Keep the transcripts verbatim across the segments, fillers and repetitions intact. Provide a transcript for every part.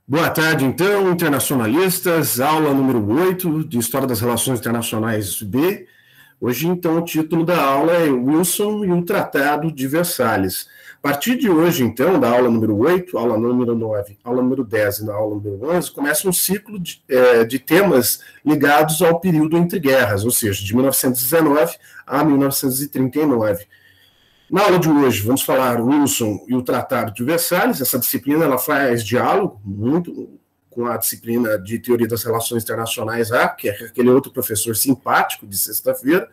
Boa tarde, então, internacionalistas, aula número oito de História das Relações Internacionais B. Hoje, então, o título da aula é Wilson e o Tratado de Versalhes. A partir de hoje, então, da aula número oito, aula número nove, aula número dez e na aula número onze, começa um ciclo de, é, de temas ligados ao período entre guerras, ou seja, de mil novecentos e dezenove a mil novecentos e trinta e nove. Na aula de hoje, vamos falar Wilson e o Tratado de Versalhes. Essa disciplina ela faz diálogo muito com a disciplina de Teoria das Relações Internacionais A, que é aquele outro professor simpático de sexta-feira.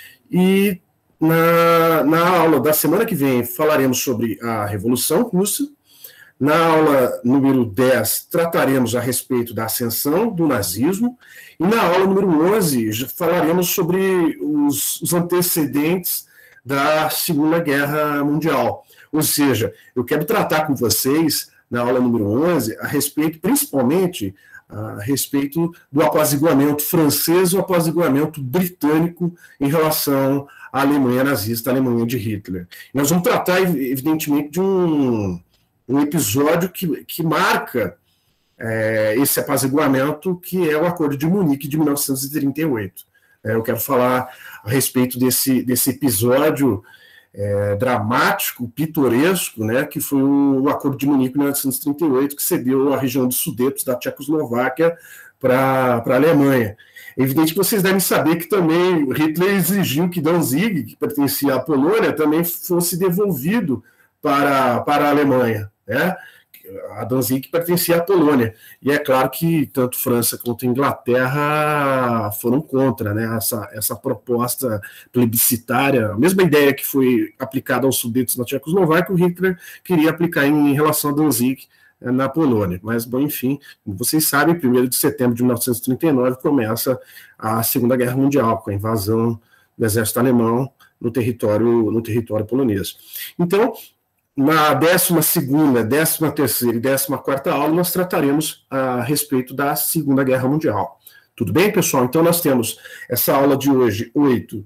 E na, na aula da semana que vem falaremos sobre a Revolução Russa. Na aula número dez, trataremos a respeito da ascensão do nazismo. E na aula número onze, falaremos sobre os, os antecedentes da Segunda Guerra Mundial. Ou seja, eu quero tratar com vocês, na aula número onze, a respeito, principalmente, a respeito do apaziguamento francês e o apaziguamento britânico em relação à Alemanha nazista, à Alemanha de Hitler. Nós vamos tratar, evidentemente, de um, um episódio que, que marca é, esse apaziguamento, que é o Acordo de Munique de mil novecentos e trinta e oito. Eu quero falar a respeito desse, desse episódio é, dramático, pitoresco, né, que foi o Acordo de Munique de mil novecentos e trinta e oito, que cedeu a região dos Sudetos da Tchecoslováquia para a Alemanha. É evidente que vocês devem saber que também Hitler exigiu que Danzig, que pertencia à Polônia, também fosse devolvido para, para a Alemanha, né? A Danzig pertencia à Polônia. E é claro que tanto França quanto Inglaterra foram contra, né, essa, essa proposta plebiscitária, a mesma ideia que foi aplicada aos Sudetos na Tchecoslováquia, o Hitler queria aplicar em, em relação a Danzig na Polônia. Mas, bom, enfim, vocês sabem, primeiro de setembro de mil novecentos e trinta e nove começa a Segunda Guerra Mundial, com a invasão do exército alemão no território, no território polonês. Então, na décima segunda, décima terceira e décima quarta aula, nós trataremos a respeito da Segunda Guerra Mundial. Tudo bem, pessoal? Então, nós temos essa aula de hoje, oito,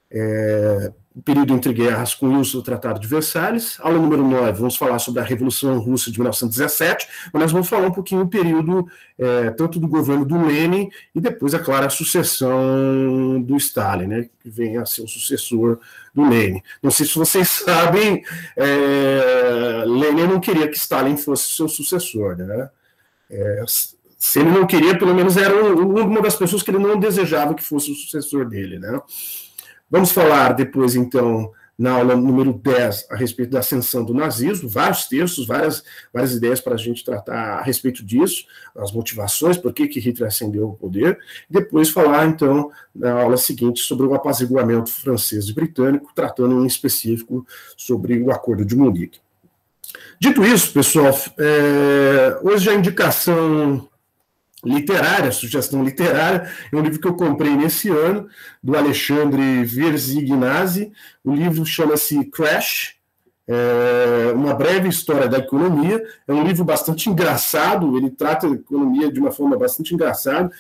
é, o período entre guerras com o uso do Tratado de Versalhes. Aula número nove, vamos falar sobre a Revolução Russa de mil novecentos e dezessete, mas nós vamos falar um pouquinho do período é, tanto do governo do Lenin e depois, é claro, a sucessão do Stalin, né, que vem a ser o sucessor do Lenin. Não sei se vocês sabem, é, Lenin não queria que Stalin fosse seu sucessor, né? É, se ele não queria, pelo menos era uma das pessoas que ele não desejava que fosse o sucessor dele, né? Vamos falar depois, então, na aula número dez, a respeito da ascensão do nazismo, vários textos, várias, várias ideias para a gente tratar a respeito disso, as motivações, por que que Hitler ascendeu ao poder, e depois falar, então, na aula seguinte, sobre o apaziguamento francês e britânico, tratando em específico sobre o Acordo de Munique. Dito isso, pessoal, é, hoje a indicação literária, sugestão literária, é um livro que eu comprei nesse ano, do Alexandre Verzignazzi. O livro chama-se Crash, é, uma breve história da economia. É um livro bastante engraçado, ele trata a economia de uma forma bastante engraçada.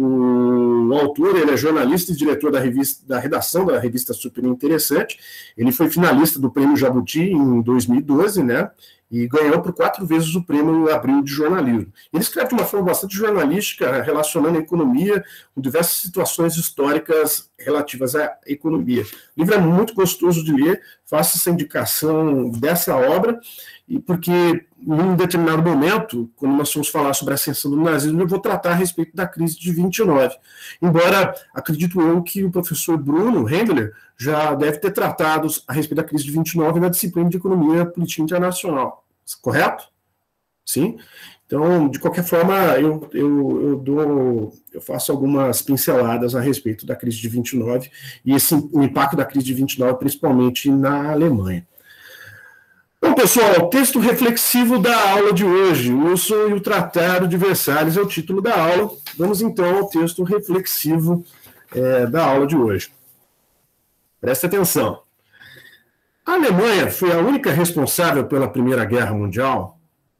O, o autor, ele é jornalista e diretor da, revista, da redação da revista Super Interessante. Ele foi finalista do Prêmio Jabuti em dois mil e doze, né? E ganhou por quatro vezes o prêmio Abril de Jornalismo. Ele escreve de uma forma bastante jornalística, relacionando a economia com diversas situações históricas relativas à economia. O livro é muito gostoso de ler, faço essa indicação dessa obra, e porque em um determinado momento, quando nós vamos falar sobre a ascensão do nazismo, eu vou tratar a respeito da crise de vinte e nove. Embora, acredito eu, que o professor Bruno Hendler já deve ter tratado a respeito da crise de vinte e nove na disciplina de Economia Política Internacional. Correto? Sim? Então, de qualquer forma, eu, eu, eu, dou, eu faço algumas pinceladas a respeito da crise de vinte e nove e esse, o impacto da crise de vinte e nove, principalmente na Alemanha. Bom, pessoal, o texto reflexivo da aula de hoje, Wilson e o Tratado de Versalhes, é o título da aula. Vamos, então, ao texto reflexivo é, da aula de hoje. Presta atenção. A Alemanha foi a única responsável pela Primeira Guerra Mundial?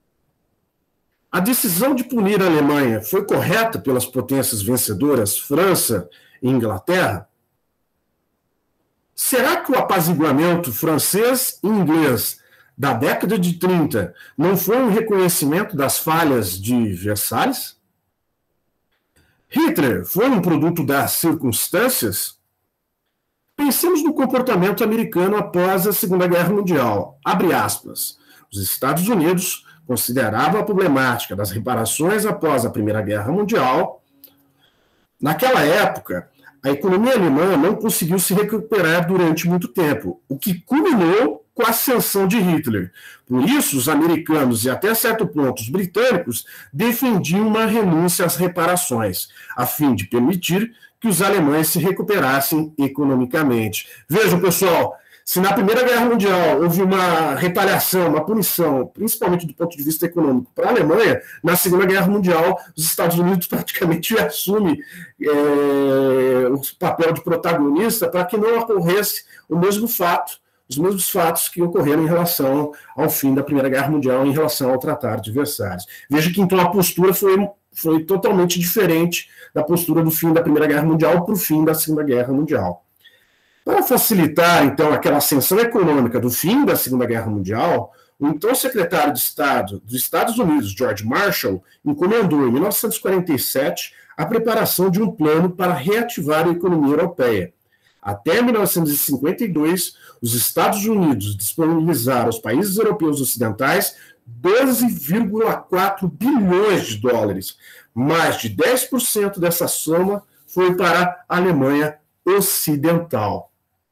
A decisão de punir a Alemanha foi correta pelas potências vencedoras, França e Inglaterra? Será que o apaziguamento francês e inglês da década de trinta não foi um reconhecimento das falhas de Versalhes? Hitler foi um produto das circunstâncias? Pensemos no comportamento americano após a Segunda Guerra Mundial. Abre aspas. Os Estados Unidos consideravam a problemática das reparações após a Primeira Guerra Mundial. Naquela época, a economia alemã não conseguiu se recuperar durante muito tempo, o que culminou com a ascensão de Hitler. Por isso, os americanos e até certo ponto os britânicos defendiam uma renúncia às reparações, a fim de permitir que os alemães se recuperassem economicamente. Vejam, pessoal, se na Primeira Guerra Mundial houve uma retaliação, uma punição, principalmente do ponto de vista econômico, para a Alemanha, na Segunda Guerra Mundial, os Estados Unidos praticamente assumem é, o papel de protagonista para que não ocorresse o mesmo fato, os mesmos fatos que ocorreram em relação ao fim da Primeira Guerra Mundial, em relação ao Tratado de Versalhes. Veja que, então, a postura foi, foi totalmente diferente da postura do fim da Primeira Guerra Mundial para o fim da Segunda Guerra Mundial. Para facilitar, então, aquela ascensão econômica do fim da Segunda Guerra Mundial, o então secretário de Estado dos Estados Unidos, George Marshall, encomendou, em mil novecentos e quarenta e sete, a preparação de um plano para reativar a economia europeia. Até mil novecentos e cinquenta e dois, os Estados Unidos disponibilizaram aos países europeus ocidentais doze vírgula quatro bilhões de dólares. Mais de dez por cento dessa soma foi para a Alemanha Ocidental.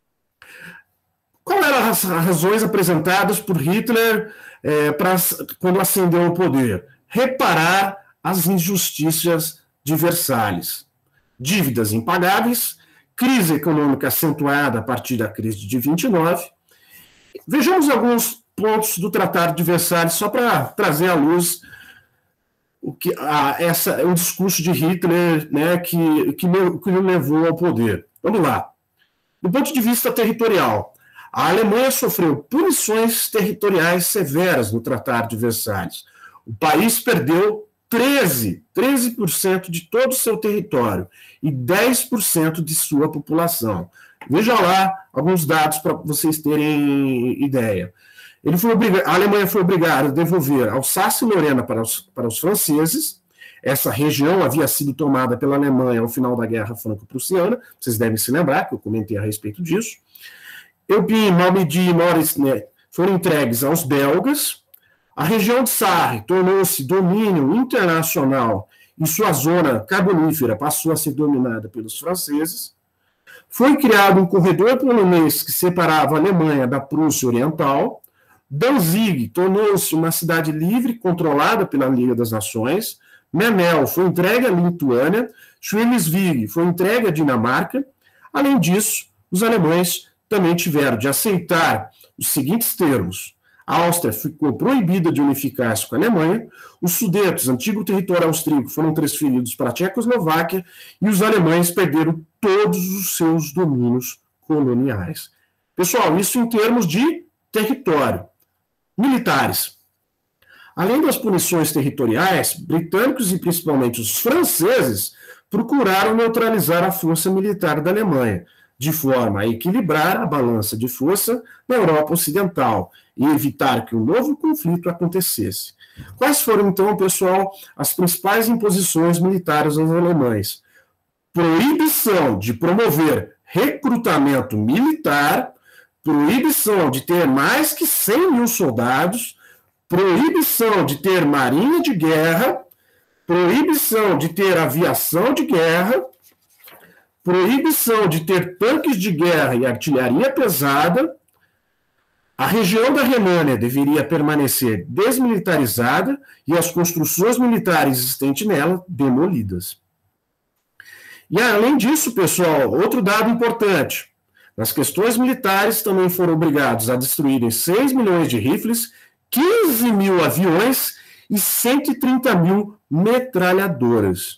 Quais eram as razões apresentadas por Hitler é, pra, quando ascendeu ao poder? Reparar as injustiças de Versalhes. Dívidas impagáveis, crise econômica acentuada a partir da crise de vinte e nove. Vejamos alguns pontos do Tratado de Versalhes, só para trazer à luz o que, a, essa, o discurso de Hitler, né, que, que, me, que o levou ao poder. Vamos lá. Do ponto de vista territorial, a Alemanha sofreu punições territoriais severas no Tratado de Versalhes. O país perdeu treze por cento de todo o seu território e dez por cento de sua população. Veja lá alguns dados para vocês terem ideia. Ele foi obrigado, a Alemanha foi obrigada a devolver Alsácia e Lorena para os, para os franceses. Essa região havia sido tomada pela Alemanha ao final da Guerra Franco-Prussiana, vocês devem se lembrar, que eu comentei a respeito disso. Eupim, Malmedy e Morisnet foram entregues aos belgas. A região de Sarre tornou-se domínio internacional e sua zona carbonífera passou a ser dominada pelos franceses. Foi criado um corredor polonês que separava a Alemanha da Prússia Oriental. Danzig tornou-se uma cidade livre controlada pela Liga das Nações. Memel foi entregue à Lituânia. Schleswig foi entregue à Dinamarca. Além disso, os alemães também tiveram de aceitar os seguintes termos. A Áustria ficou proibida de unificar-se com a Alemanha, os Sudetos, antigo território austríaco, foram transferidos para a Tchecoslováquia e os alemães perderam todos os seus domínios coloniais. Pessoal, isso em termos de território. Militares. Além das punições territoriais, britânicos e principalmente os franceses procuraram neutralizar a força militar da Alemanha, de forma a equilibrar a balança de força na Europa Ocidental e evitar que um novo conflito acontecesse. Quais foram, então, pessoal, as principais imposições militares aos alemães? Proibição de promover recrutamento militar, proibição de ter mais que cem mil soldados, proibição de ter marinha de guerra, proibição de ter aviação de guerra, proibição de ter tanques de guerra e artilharia pesada. A região da Renânia deveria permanecer desmilitarizada e as construções militares existentes nela demolidas. E além disso, pessoal, outro dado importante. Nas questões militares também foram obrigados a destruírem seis milhões de rifles, quinze mil aviões e cento e trinta mil metralhadoras.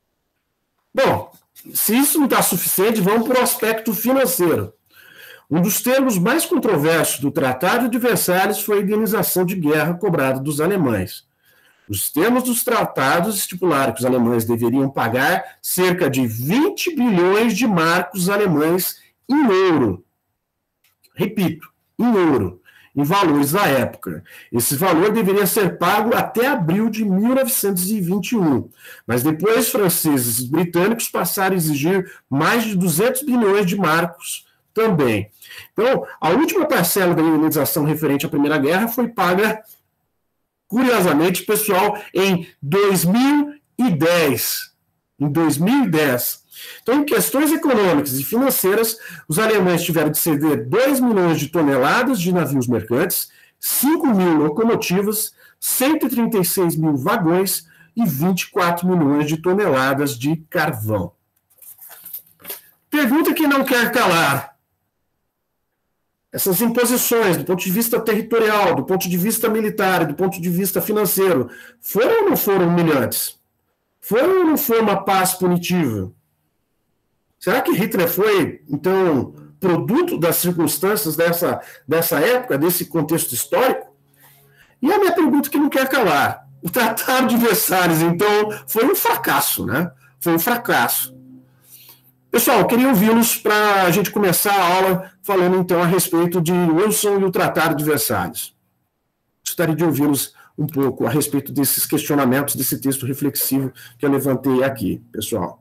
Bom, se isso não está suficiente, vamos para o aspecto financeiro. Um dos termos mais controversos do Tratado de Versalhes foi a indenização de guerra cobrada dos alemães. Os termos dos tratados estipularam que os alemães deveriam pagar cerca de vinte bilhões de marcos alemães em ouro. Repito, em ouro. em valores da época. Esse valor deveria ser pago até abril de mil novecentos e vinte e um, mas depois franceses e britânicos passaram a exigir mais de duzentos bilhões de marcos também. Então, a última parcela da indenização referente à Primeira Guerra foi paga, curiosamente, pessoal, em dois mil e dez. Em dois mil e dez. Então, em questões econômicas e financeiras, os alemães tiveram de ceder dois milhões de toneladas de navios mercantes, cinco mil locomotivas, cento e trinta e seis mil vagões e vinte e quatro milhões de toneladas de carvão. Pergunta que não quer calar. Essas imposições, do ponto de vista territorial, do ponto de vista militar, do ponto de vista financeiro, foram ou não foram humilhantes? Foi ou não foi uma paz punitiva? Será que Hitler foi, então, produto das circunstâncias dessa, dessa época, desse contexto histórico? E a minha pergunta que não quer calar. O Tratado de Versalhes, então, foi um fracasso, né? Foi um fracasso. Pessoal, eu queria ouvi-los para a gente começar a aula falando, então, a respeito de Wilson e o Tratado de Versalhes. Gostaria de ouvi-los um pouco a respeito desses questionamentos, desse texto reflexivo que eu levantei aqui, pessoal.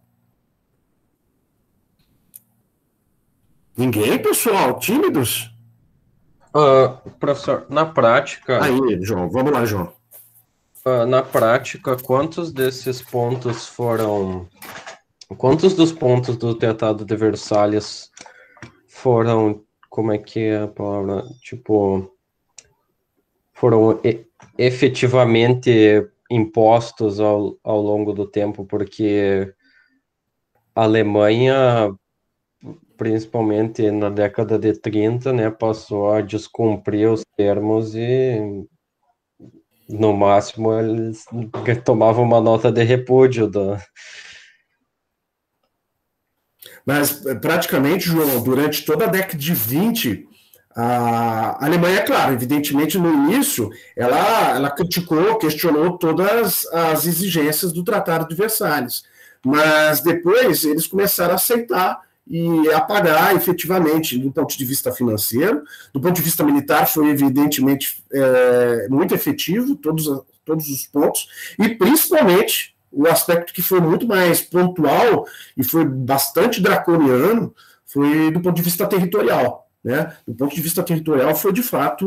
Ninguém, pessoal? Tímidos? Uh, professor, na prática... Aí, João, vamos lá, João. Uh, na prática, quantos desses pontos foram... Quantos dos pontos do Tratado de Versalhes foram... Como é que é a palavra? Tipo... Foram e efetivamente impostos ao, ao longo do tempo, porque a Alemanha, principalmente na década de trinta, né, passou a descumprir os termos e, no máximo, eles tomavam uma nota de repúdio. Da... Mas, praticamente, João, durante toda a década de vinte... A Alemanha, claro, evidentemente, no início, ela, ela criticou, questionou todas as exigências do Tratado de Versalhes, mas depois eles começaram a aceitar e a pagar efetivamente, do ponto de vista financeiro, do ponto de vista militar, foi evidentemente é, muito efetivo, todos, todos os pontos, e principalmente o aspecto que foi muito mais pontual e foi bastante draconiano, foi do ponto de vista territorial. Né? Do ponto de vista territorial, foi de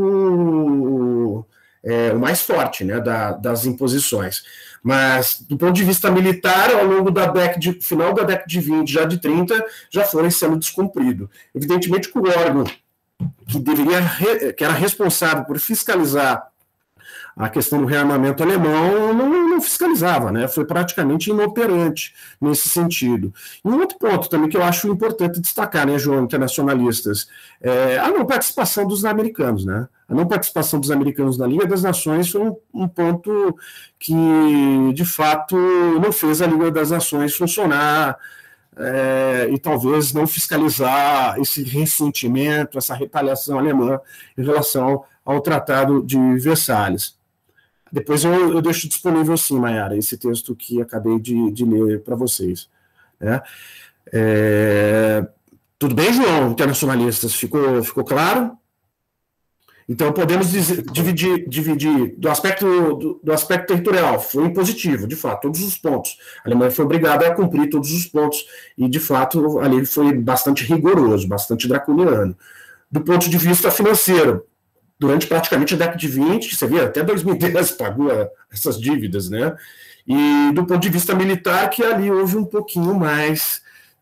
fato é, o mais forte, né, da, das imposições. Mas, do ponto de vista militar, ao longo da década de, final da década de vinte, já de trinta, já foram sendo descumpridos. Evidentemente que o órgão que, deveria, que era responsável por fiscalizar a questão do rearmamento alemão não, não fiscalizava, né? Foi praticamente inoperante nesse sentido. E um outro ponto também que eu acho importante destacar, né, João, internacionalistas, é a não participação dos americanos, né? A não participação dos americanos na Liga das Nações foi um, um ponto que, de fato, não fez a Liga das Nações funcionar é, e talvez não fiscalizar esse ressentimento, essa retaliação alemã em relação ao Tratado de Versalhes. Depois eu, eu deixo disponível sim, Mayara, esse texto que acabei de, de ler para vocês. Né? É, tudo bem, João, internacionalistas? Ficou, ficou claro? Então, podemos dizer, dividir, dividir do, aspecto, do, do aspecto territorial. Foi positivo, de fato, todos os pontos. A Alemanha foi obrigada a cumprir todos os pontos, e, de fato, ali foi bastante rigoroso, bastante draconiano. Do ponto de vista financeiro, durante praticamente a década de vinte, você vê, até dois mil e dez pagou essas dívidas, né? E do ponto de vista militar, que ali houve um pouquinho mais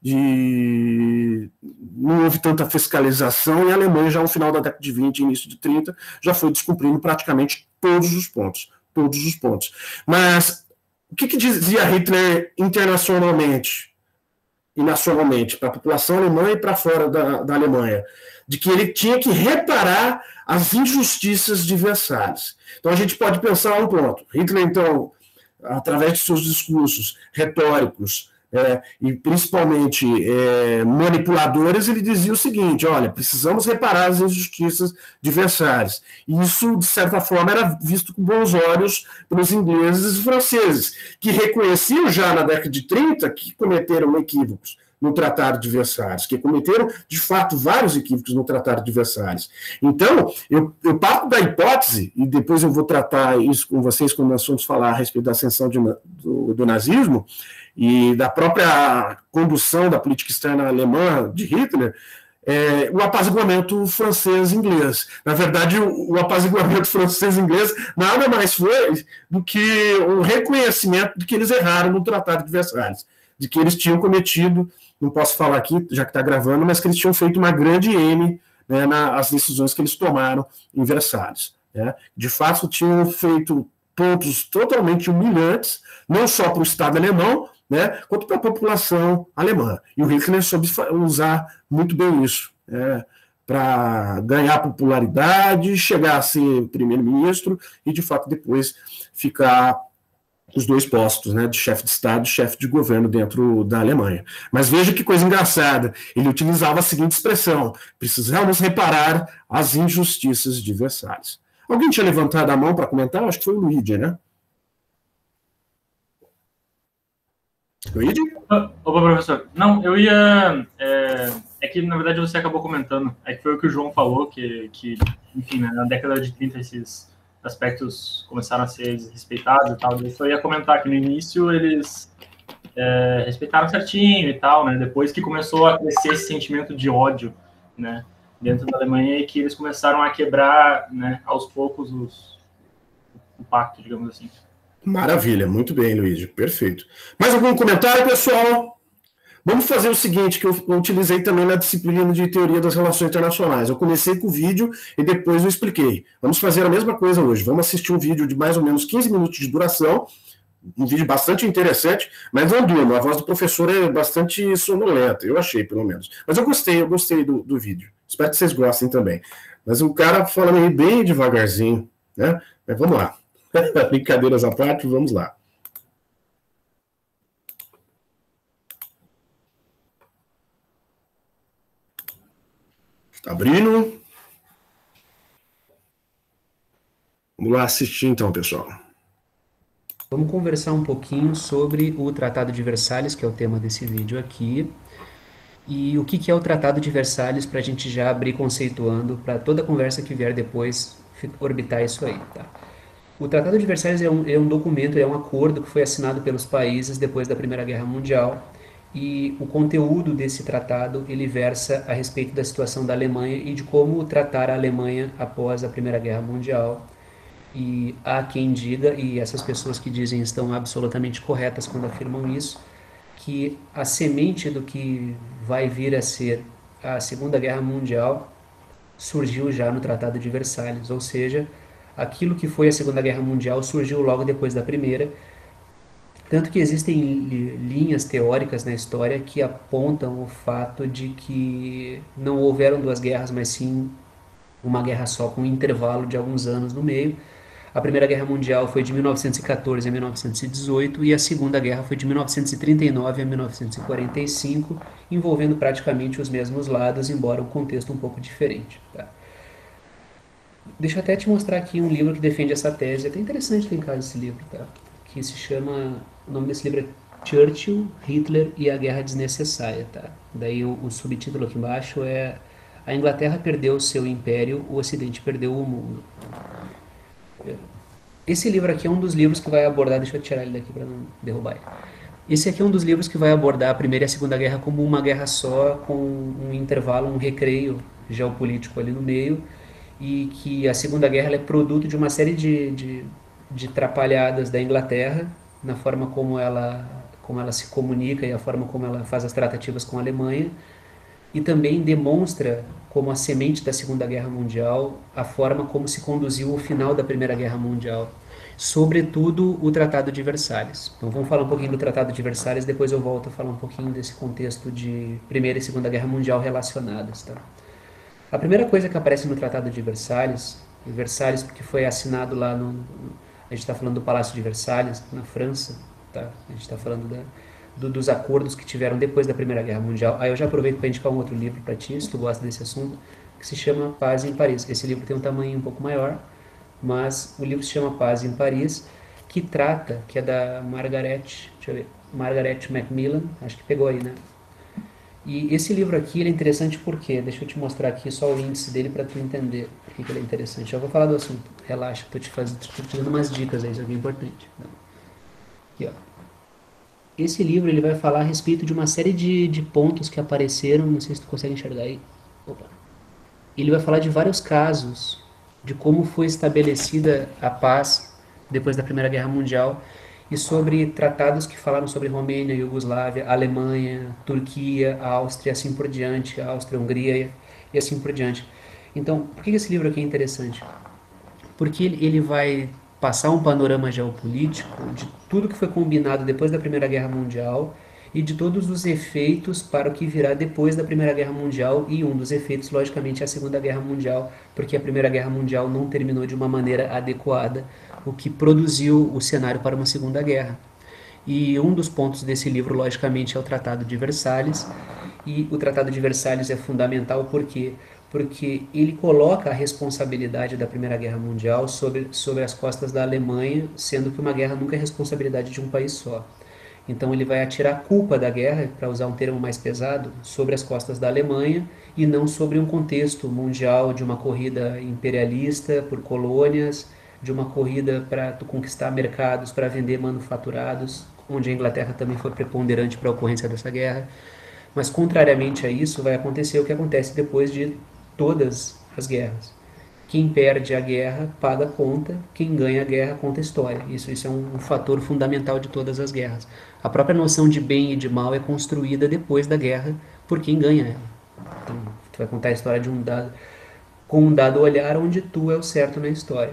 de... não houve tanta fiscalização, e a Alemanha, já no final da década de vinte, início de trinta, já foi descumprindo praticamente todos os pontos, todos os pontos. Mas o que, que dizia Hitler internacionalmente e nacionalmente, para a população alemã e para fora da, da Alemanha? De que ele tinha que reparar as injustiças de Versalhes. Então a gente pode pensar um ponto. Hitler, então, através de seus discursos retóricos é, e principalmente é, manipuladores, ele dizia o seguinte: olha, precisamos reparar as injustiças de Versalhes. E isso, de certa forma, era visto com bons olhos pelos ingleses e franceses, que reconheciam já na década de trinta que cometeram equívocos. no Tratado de Versalhes, que cometeram, de fato, vários equívocos no Tratado de Versalhes. Então, eu, eu parto da hipótese, e depois eu vou tratar isso com vocês quando nós vamos falar a respeito da ascensão de, do, do nazismo e da própria condução da política externa alemã de Hitler, É, o apaziguamento francês-inglês. Na verdade, o, o apaziguamento francês-inglês nada mais foi do que um reconhecimento de que eles erraram no Tratado de Versalhes, de que eles tinham cometido, não posso falar aqui, já que está gravando, mas que eles tinham feito uma grande M, né, nas decisões que eles tomaram em Versalhes. Né. De fato, tinham feito pontos totalmente humilhantes, não só para o Estado alemão, né, quanto para a população alemã. E o Hitler soube usar muito bem isso, né, para ganhar popularidade, chegar a ser primeiro-ministro e, de fato, depois ficar os dois postos, né, de chefe de Estado e chefe de governo dentro da Alemanha. Mas veja que coisa engraçada, ele utilizava a seguinte expressão: precisamos reparar as injustiças de Versalhes. Alguém tinha levantado a mão para comentar? Acho que foi o Luigi, né? Luigi? Opa, professor. Não, eu ia... É, é que, na verdade, você acabou comentando. É que foi o que o João falou, que, que enfim, né, na década de trinta, esses aspectos começaram a ser desrespeitados e tal. Eu só ia comentar que, no início, eles é, respeitaram certinho e tal, né? Depois que começou a crescer esse sentimento de ódio, né, dentro da Alemanha, e que eles começaram a quebrar, né, aos poucos os, o pacto, digamos assim. Maravilha, muito bem, Luigi, perfeito. Mais algum comentário, pessoal? Vamos fazer o seguinte, que eu utilizei também na disciplina de Teoria das Relações Internacionais. Eu comecei com o vídeo e depois eu expliquei. Vamos fazer a mesma coisa hoje. Vamos assistir um vídeo de mais ou menos quinze minutos de duração, um vídeo bastante interessante, mas não durma, a voz do professor é bastante sonolenta, eu achei, pelo menos. Mas eu gostei, eu gostei do, do vídeo. Espero que vocês gostem também. Mas o cara fala meio bem devagarzinho, né? Mas vamos lá. Brincadeiras à parte, vamos lá. Está abrindo. Vamos lá assistir então, pessoal. Vamos conversar um pouquinho sobre o Tratado de Versalhes, que é o tema desse vídeo aqui. E o que, que é o Tratado de Versalhes, para a gente já abrir conceituando, para toda conversa que vier depois orbitar isso aí, tá? O Tratado de Versalhes é um, é um documento, é um acordo que foi assinado pelos países depois da Primeira Guerra Mundial, e o conteúdo desse tratado, ele versa a respeito da situação da Alemanha e de como tratar a Alemanha após a Primeira Guerra Mundial. E há quem diga, e essas pessoas que dizem estão absolutamente corretas quando afirmam isso, que a semente do que vai vir a ser a Segunda Guerra Mundial surgiu já no Tratado de Versalhes, ou seja, aquilo que foi a Segunda Guerra Mundial surgiu logo depois da Primeira, tanto que existem linhas teóricas na história que apontam o fato de que não houveram duas guerras, mas sim uma guerra só, com um intervalo de alguns anos no meio. A Primeira Guerra Mundial foi de mil novecentos e quatorze a mil novecentos e dezoito e a Segunda Guerra foi de mil novecentos e trinta e nove a mil novecentos e quarenta e cinco, envolvendo praticamente os mesmos lados, embora um contexto um pouco diferente. Tá? Deixa eu até te mostrar aqui um livro que defende essa tese. É até interessante ter em casa esse livro, tá? Que se chama... O nome desse livro é Churchill, Hitler e a Guerra Desnecessária, tá? Daí o, o subtítulo aqui embaixo é A Inglaterra perdeu o seu império, o Ocidente perdeu o mundo. Esse livro aqui é um dos livros que vai abordar... Deixa eu tirar ele daqui para não derrubar ele. Esse aqui é um dos livros que vai abordar a Primeira e a Segunda Guerra como uma guerra só, com um intervalo, um recreio geopolítico ali no meio, e que a Segunda Guerra ela é produto de uma série de, de, de trapalhadas da Inglaterra, na forma como ela, como ela se comunica e a forma como ela faz as tratativas com a Alemanha, e também demonstra como a semente da Segunda Guerra Mundial, a forma como se conduziu o final da Primeira Guerra Mundial, sobretudo o Tratado de Versalhes. Então vamos falar um pouquinho do Tratado de Versalhes, depois eu volto a falar um pouquinho desse contexto de Primeira e Segunda Guerra Mundial relacionadas, tá? A primeira coisa que aparece no Tratado de Versalhes, Versalhes porque foi assinado lá no... A gente está falando do Palácio de Versalhes, na França, tá? A gente está falando da, do, dos acordos que tiveram depois da Primeira Guerra Mundial. Aí eu já aproveito para indicar um outro livro para ti, se tu gosta desse assunto, que se chama Paz em Paris. Esse livro tem um tamanho um pouco maior, mas o livro se chama Paz em Paris, que trata, que é da Margaret, deixa eu ver, Margaret Macmillan, acho que pegou aí, né? E esse livro aqui ele é interessante porque, deixa eu te mostrar aqui só o índice dele para tu entender por que que ele é interessante. Já vou falar do assunto, relaxa, tô te, fazendo, tô te dando umas dicas aí, isso aqui é importante. Aqui, ó. Esse livro ele vai falar a respeito de uma série de, de pontos que apareceram, não sei se tu consegue enxergar aí. Opa. Ele vai falar de vários casos de como foi estabelecida a paz depois da Primeira Guerra Mundial e sobre tratados que falaram sobre Romênia, Iugoslávia, Alemanha, Turquia, Áustria, assim por diante, Áustria, Hungria e assim por diante. Então, por que esse livro aqui é interessante? Porque ele, ele vai passar um panorama geopolítico de tudo que foi combinado depois da Primeira Guerra Mundial e de todos os efeitos para o que virá depois da Primeira Guerra Mundial, e um dos efeitos, logicamente, é a Segunda Guerra Mundial, porque a Primeira Guerra Mundial não terminou de uma maneira adequada, o que produziu o cenário para uma Segunda Guerra. E um dos pontos desse livro, logicamente, é o Tratado de Versalhes, e o Tratado de Versalhes é fundamental por quê? Porque ele coloca a responsabilidade da Primeira Guerra Mundial sobre, sobre as costas da Alemanha, sendo que uma guerra nunca é responsabilidade de um país só. Então ele vai atirar a culpa da guerra, para usar um termo mais pesado, sobre as costas da Alemanha e não sobre um contexto mundial de uma corrida imperialista por colônias, de uma corrida para conquistar mercados, para vender manufaturados, onde a Inglaterra também foi preponderante para a ocorrência dessa guerra. Mas contrariamente a isso, vai acontecer o que acontece depois de todas as guerras. Quem perde a guerra paga a conta, quem ganha a guerra conta a história. Isso, isso é um, um fator fundamental de todas as guerras. A própria noção de bem e de mal é construída depois da guerra por quem ganha ela. Então, tu vai contar a história de um dado, com um dado olhar onde tu é o certo na história.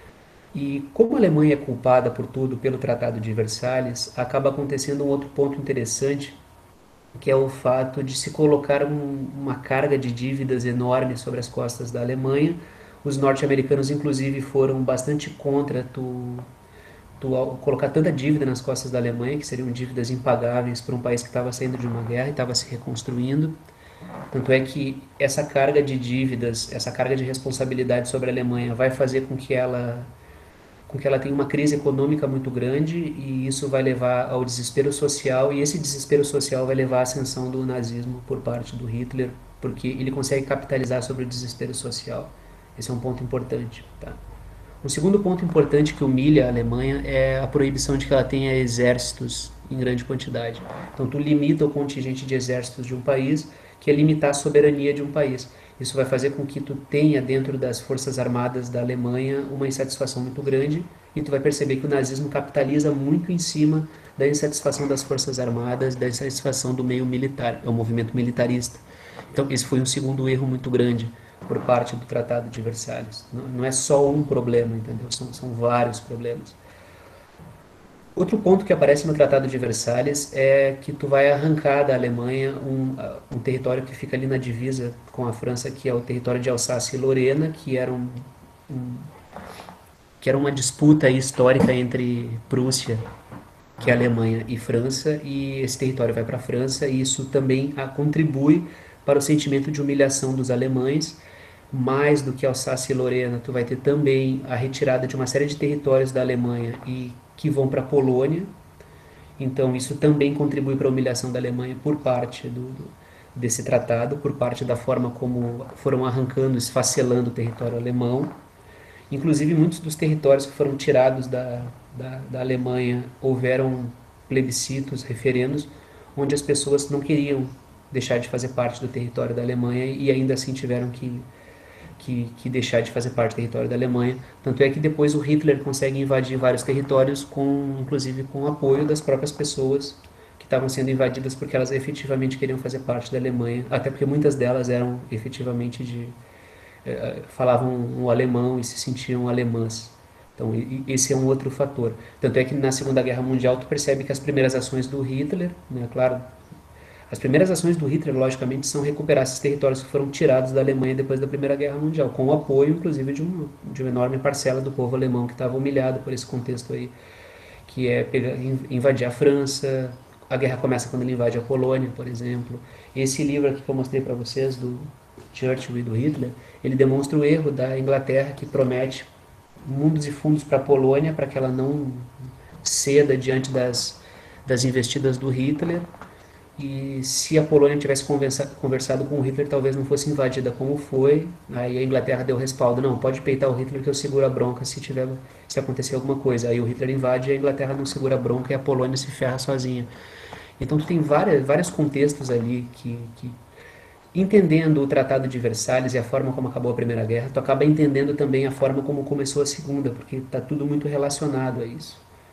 E como a Alemanha é culpada por tudo pelo Tratado de Versalhes, acaba acontecendo um outro ponto interessante, que é o fato de se colocar um, uma carga de dívidas enorme sobre as costas da Alemanha. Os norte-americanos, inclusive, foram bastante contra tu, tu colocar tanta dívida nas costas da Alemanha, que seriam dívidas impagáveis para um país que estava saindo de uma guerra e estava se reconstruindo. Tanto é que essa carga de dívidas, essa carga de responsabilidade sobre a Alemanha vai fazer com que ela, com que ela tenha uma crise econômica muito grande, e isso vai levar ao desespero social, e esse desespero social vai levar à ascensão do nazismo por parte do Hitler, porque ele consegue capitalizar sobre o desespero social. Esse é um ponto importante. Tá? Um segundo ponto importante que humilha a Alemanha é a proibição de que ela tenha exércitos em grande quantidade. Então, tu limita o contingente de exércitos de um país, que é limitar a soberania de um país. Isso vai fazer com que tu tenha dentro das forças armadas da Alemanha uma insatisfação muito grande, e tu vai perceber que o nazismo capitaliza muito em cima da insatisfação das forças armadas, da insatisfação do meio militar. É um movimento militarista. Então, esse foi um segundo erro muito grande por parte do Tratado de Versalhes. Não, não é só um problema, entendeu? São, são vários problemas. Outro ponto que aparece no Tratado de Versalhes é que tu vai arrancar da Alemanha um, um território que fica ali na divisa com a França, que é o território de Alsácia e Lorena, que era, um, um, que era uma disputa histórica entre Prússia, que é a Alemanha, e França, e esse território vai para a França, e isso também a, contribui para o sentimento de humilhação dos alemães. Mais do que Alsácia e Lorena, tu vai ter também a retirada de uma série de territórios da Alemanha e que vão para a Polônia. Então isso também contribui para a humilhação da Alemanha por parte do, do, desse tratado, por parte da forma como foram arrancando, esfacelando o território alemão. Inclusive muitos dos territórios que foram tirados da, da, da Alemanha, houveram plebiscitos, referendos, onde as pessoas não queriam deixar de fazer parte do território da Alemanha e ainda assim tiveram que Que, que deixar de fazer parte do território da Alemanha. Tanto é que depois o Hitler consegue invadir vários territórios, com, inclusive com o apoio das próprias pessoas que estavam sendo invadidas porque elas efetivamente queriam fazer parte da Alemanha, até porque muitas delas eram efetivamente de... Eh, falavam o alemão e se sentiam alemãs. Então esse é um outro fator. Tanto é que na Segunda Guerra Mundial tu percebe que as primeiras ações do Hitler, né, claro, as primeiras ações do Hitler, logicamente, são recuperar esses territórios que foram tirados da Alemanha depois da Primeira Guerra Mundial, com o apoio, inclusive, de, um, de uma enorme parcela do povo alemão que estava humilhado por esse contexto aí, que é pegar, invadir a França. A guerra começa quando ele invade a Polônia, por exemplo. Esse livro aqui que eu mostrei para vocês, do Churchill e do Hitler, ele demonstra o erro da Inglaterra, que promete mundos e fundos para a Polônia, para que ela não ceda diante das, das investidas do Hitler. e se a Polônia tivesse conversa, conversado com o Hitler, talvez não fosse invadida como foi. Aí a Inglaterra deu respaldo, não, pode peitar o Hitler que eu seguro a bronca se tiver, se acontecer alguma coisa. Aí o Hitler invade e a Inglaterra não segura a bronca e a Polônia se ferra sozinha. Então tu tem várias, vários contextos ali que, que, entendendo o Tratado de Versalhes e a forma como acabou a Primeira Guerra, tu acaba entendendo também a forma como começou a Segunda, porque está tudo muito relacionado a isso.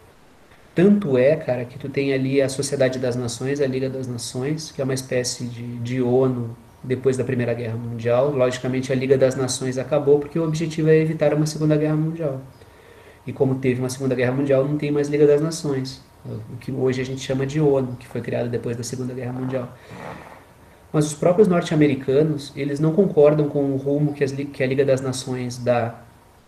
Tanto é, cara, que tu tem ali a Sociedade das Nações, a Liga das Nações, que é uma espécie de, de ONU depois da Primeira Guerra Mundial. Logicamente, a Liga das Nações acabou porque o objetivo é evitar uma Segunda Guerra Mundial. E como teve uma Segunda Guerra Mundial, não tem mais Liga das Nações, o que hoje a gente chama de ONU, que foi criada depois da Segunda Guerra Mundial. Mas os próprios norte-americanos, eles não concordam com o rumo que, as, que a Liga das Nações dá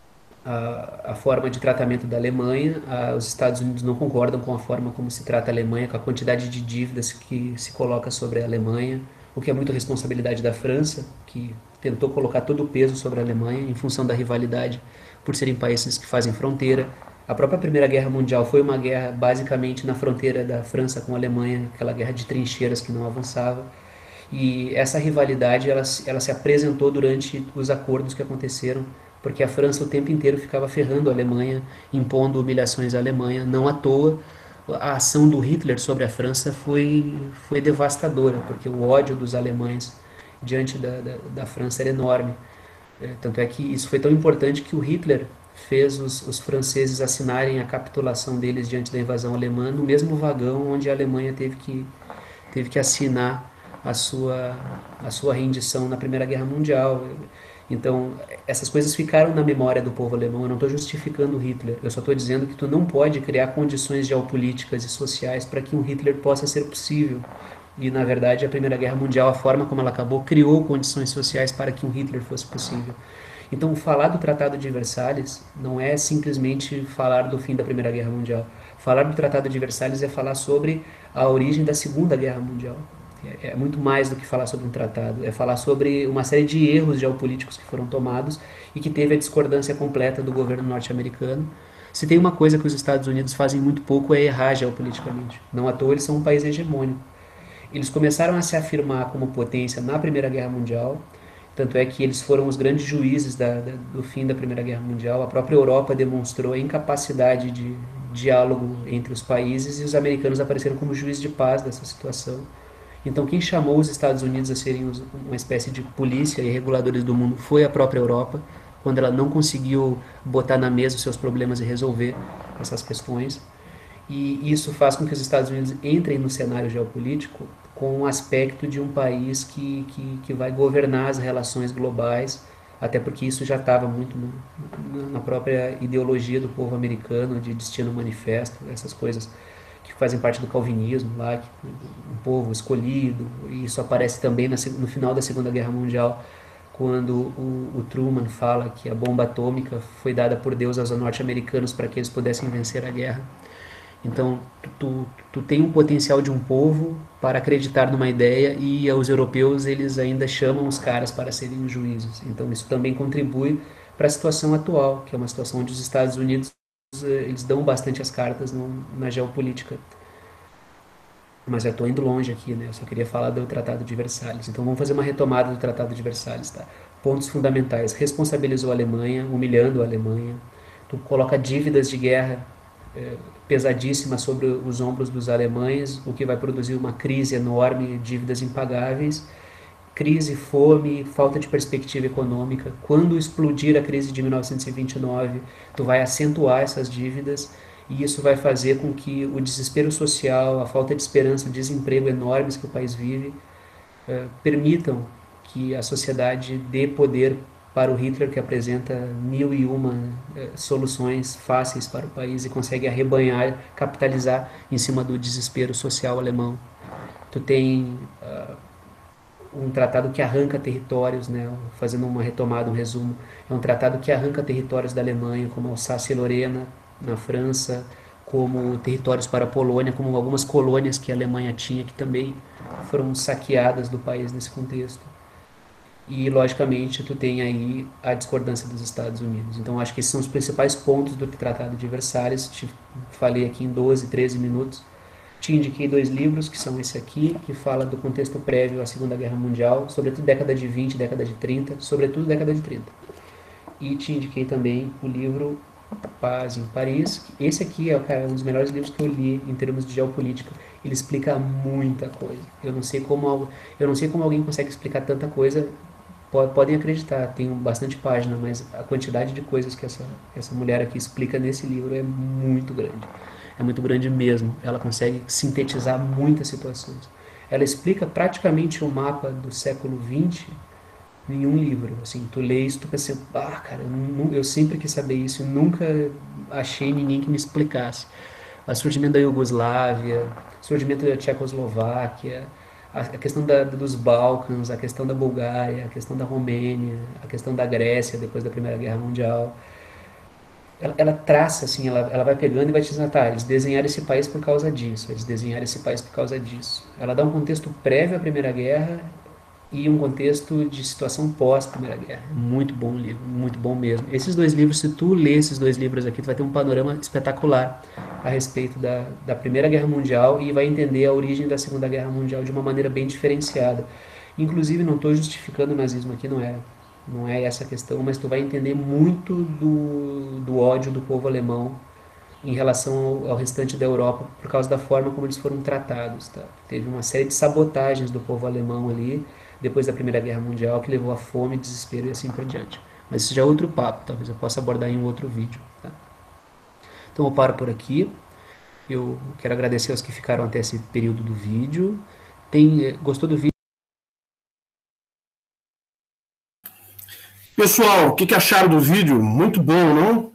a, a forma de tratamento da Alemanha. A, os Estados Unidos não concordam com a forma como se trata a Alemanha, com a quantidade de dívidas que se coloca sobre a Alemanha, o que é muito responsabilidade da França, que tentou colocar todo o peso sobre a Alemanha em função da rivalidade por serem países que fazem fronteira. A própria Primeira Guerra Mundial foi uma guerra basicamente na fronteira da França com a Alemanha, aquela guerra de trincheiras que não avançava. E essa rivalidade ela, ela se apresentou durante os acordos que aconteceram, porque a França o tempo inteiro ficava ferrando a Alemanha, impondo humilhações à Alemanha. Não à toa, a ação do Hitler sobre a França foi, foi devastadora, porque o ódio dos alemães diante da, da, da França era enorme. É, tanto é que isso foi tão importante que o Hitler fez os, os franceses assinarem a capitulação deles diante da invasão alemã no mesmo vagão onde a Alemanha teve que, teve que assinar a sua, a sua rendição na Primeira Guerra Mundial. Então, essas coisas ficaram na memória do povo alemão. Eu não estou justificando Hitler, eu só estou dizendo que tu não pode criar condições geopolíticas e sociais para que um Hitler possa ser possível. E, na verdade, a Primeira Guerra Mundial, a forma como ela acabou, criou condições sociais para que um Hitler fosse possível. Então, falar do Tratado de Versalhes não é simplesmente falar do fim da Primeira Guerra Mundial. Falar do Tratado de Versalhes é falar sobre a origem da Segunda Guerra Mundial. É muito mais do que falar sobre um tratado, é falar sobre uma série de erros geopolíticos que foram tomados e que teve a discordância completa do governo norte-americano. Se tem uma coisa que os Estados Unidos fazem muito pouco é errar geopoliticamente. Não à toa eles são um país hegemônico. Eles começaram a se afirmar como potência na Primeira Guerra Mundial, tanto é que eles foram os grandes juízes da, da, do fim da Primeira Guerra Mundial. A própria Europa demonstrou a incapacidade de diálogo entre os países e os americanos apareceram como juiz de paz dessa situação. Então, quem chamou os Estados Unidos a serem uma espécie de polícia e reguladores do mundo foi a própria Europa, quando ela não conseguiu botar na mesa os seus problemas e resolver essas questões. E isso faz com que os Estados Unidos entrem no cenário geopolítico com o aspecto de um país que, que, que vai governar as relações globais, até porque isso já estava muito no, na própria ideologia do povo americano, de destino manifesto, essas coisas que fazem parte do calvinismo lá, que, um povo escolhido, e isso aparece também na, no final da Segunda Guerra Mundial, quando o, o Truman fala que a bomba atômica foi dada por Deus aos norte-americanos para que eles pudessem vencer a guerra. Então, tu, tu, tu tem um potencial de um povo para acreditar numa ideia e os europeus eles ainda chamam os caras para serem os juízes. Então, isso também contribui para a situação atual, que é uma situação onde os Estados Unidos eles dão bastante as cartas no, na geopolítica. Mas já estou indo longe aqui, né? Eu só queria falar do Tratado de Versalhes. Então vamos fazer uma retomada do Tratado de Versalhes, tá? Pontos fundamentais. Responsabilizou a Alemanha, humilhando a Alemanha. Tu coloca dívidas de guerra é, pesadíssimas sobre os ombros dos alemães, o que vai produzir uma crise enorme, dívidas impagáveis. Crise, fome, falta de perspectiva econômica. Quando explodir a crise de mil novecentos e vinte e nove, tu vai acentuar essas dívidas e isso vai fazer com que o desespero social, a falta de esperança, o desemprego enormes que o país vive, eh, permitam que a sociedade dê poder para o Hitler, que apresenta mil e uma eh, soluções fáceis para o país e consegue arrebanhar, capitalizar em cima do desespero social alemão. Tu tem uh, um tratado que arranca territórios, né? Fazendo uma retomada, um resumo, é um tratado que arranca territórios da Alemanha, como Alsácia e Lorena, na França, como territórios para a Polônia, como algumas colônias que a Alemanha tinha, que também foram saqueadas do país nesse contexto. E, logicamente, tu tem aí a discordância dos Estados Unidos. Então, acho que esses são os principais pontos do Tratado de Versalhes. Te falei aqui em doze, treze minutos. Te indiquei dois livros, que são esse aqui, que fala do contexto prévio à Segunda Guerra Mundial, sobretudo década de vinte, década de trinta, sobretudo década de trinta. E te indiquei também o livro Paz em Paris. Esse aqui é cara, um dos melhores livros que eu li em termos de geopolítica. Ele explica muita coisa. Eu não sei como, eu não sei como alguém consegue explicar tanta coisa. Podem acreditar, tem bastante página, mas a quantidade de coisas que essa, essa mulher aqui explica nesse livro é muito grande. É muito grande mesmo. Ela consegue sintetizar muitas situações. Ela explica praticamente o mapa do século vinte em um livro. Assim, tu lê isso, tu pensa assim, ah, cara, eu, nu- eu sempre quis saber isso, eu nunca achei ninguém que me explicasse. O surgimento da Iugoslávia, o surgimento da Tchecoslováquia, a, a questão da, dos Balcãs, a questão da Bulgária, a questão da Romênia, a questão da Grécia depois da Primeira Guerra Mundial. Ela, ela traça, assim, ela, ela vai pegando e vai te dizendo, tá, eles desenharam esse país por causa disso, eles desenharam esse país por causa disso. Ela dá um contexto prévio à Primeira Guerra e um contexto de situação pós-Primeira Guerra. Muito bom livro, muito bom mesmo. Esses dois livros, se tu ler esses dois livros aqui, tu vai ter um panorama espetacular a respeito da, da Primeira Guerra Mundial e vai entender a origem da Segunda Guerra Mundial de uma maneira bem diferenciada. Inclusive, não estou justificando o nazismo aqui, não é, não é essa a questão, mas tu vai entender muito do, do ódio do povo alemão em relação ao, ao restante da Europa por causa da forma como eles foram tratados. Tá? Teve uma série de sabotagens do povo alemão ali, depois da Primeira Guerra Mundial, que levou a fome, desespero e assim por diante. Mas isso já é outro papo, talvez eu possa abordar em um outro vídeo. Tá? Então eu paro por aqui. Eu quero agradecer aos que ficaram até esse período do vídeo. Tem, gostou do vídeo? Pessoal, o que, que acharam do vídeo? Muito bom, não?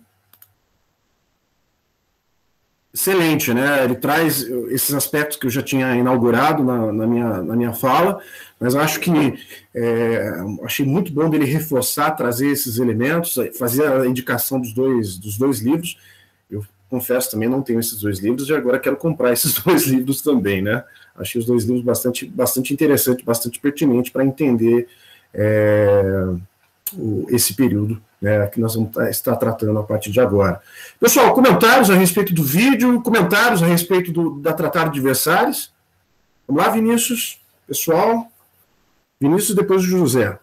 Excelente, né? Ele traz esses aspectos que eu já tinha inaugurado na, na, minha, na minha fala, mas acho que é, achei muito bom dele reforçar, trazer esses elementos, fazer a indicação dos dois, dos dois livros. Eu confesso também não tenho esses dois livros e agora quero comprar esses dois livros também, né? Achei os dois livros bastante, bastante interessantes, bastante pertinentes para entender é, o, esse período, né, que nós vamos estar tratando a partir de agora. Pessoal, comentários a respeito do vídeo, comentários a respeito do, da Tratado de Versalhes. Vamos lá, Vinícius, pessoal. Vinícius, depois o José.